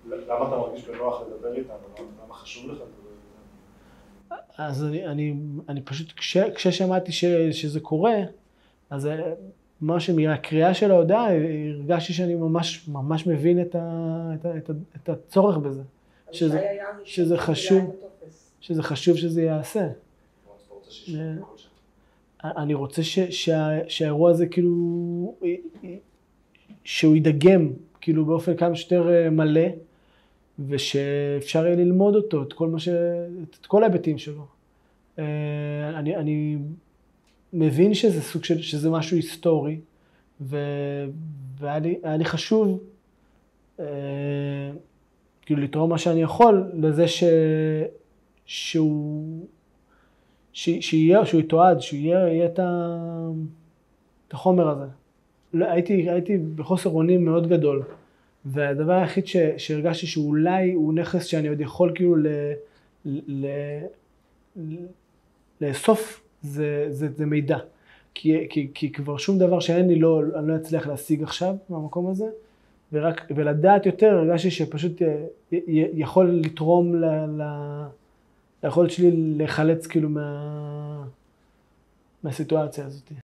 למה אתה מרגיש בנוח לדבר איתם? למה חשוב לך לדבר איתם? אז אני פשוט, כששמעתי שזה קורה, אז משהו מהקריאה של ההודעה, הרגשתי שאני ממש מבין את הצורך בזה. שזה חשוב שזה יעשה. אני רוצה שהאירוע הזה כאילו, שהוא ידגם כאילו באופן כמה שיותר מלא, ושאפשר יהיה ללמוד אותו, את כל ההיבטים שלו. אני מבין שזה סוג שזה משהו היסטורי, והיה לי חשוב כאילו לתרום מה שאני יכול לזה שהוא יתועד, שיהיה את החומר הזה. הייתי בחוסר אונים מאוד גדול, והדבר היחיד שהרגשתי שאולי הוא נכס שאני עוד יכול כאילו לאסוף, זה מידע. כי כבר שום דבר שאין לי אני לא אצליח להשיג עכשיו מהמקום הזה, ולדעת יותר הרגשתי שפשוט יכול לתרום ליכולת שלי לחלץ כאילו מהסיטואציה הזאת.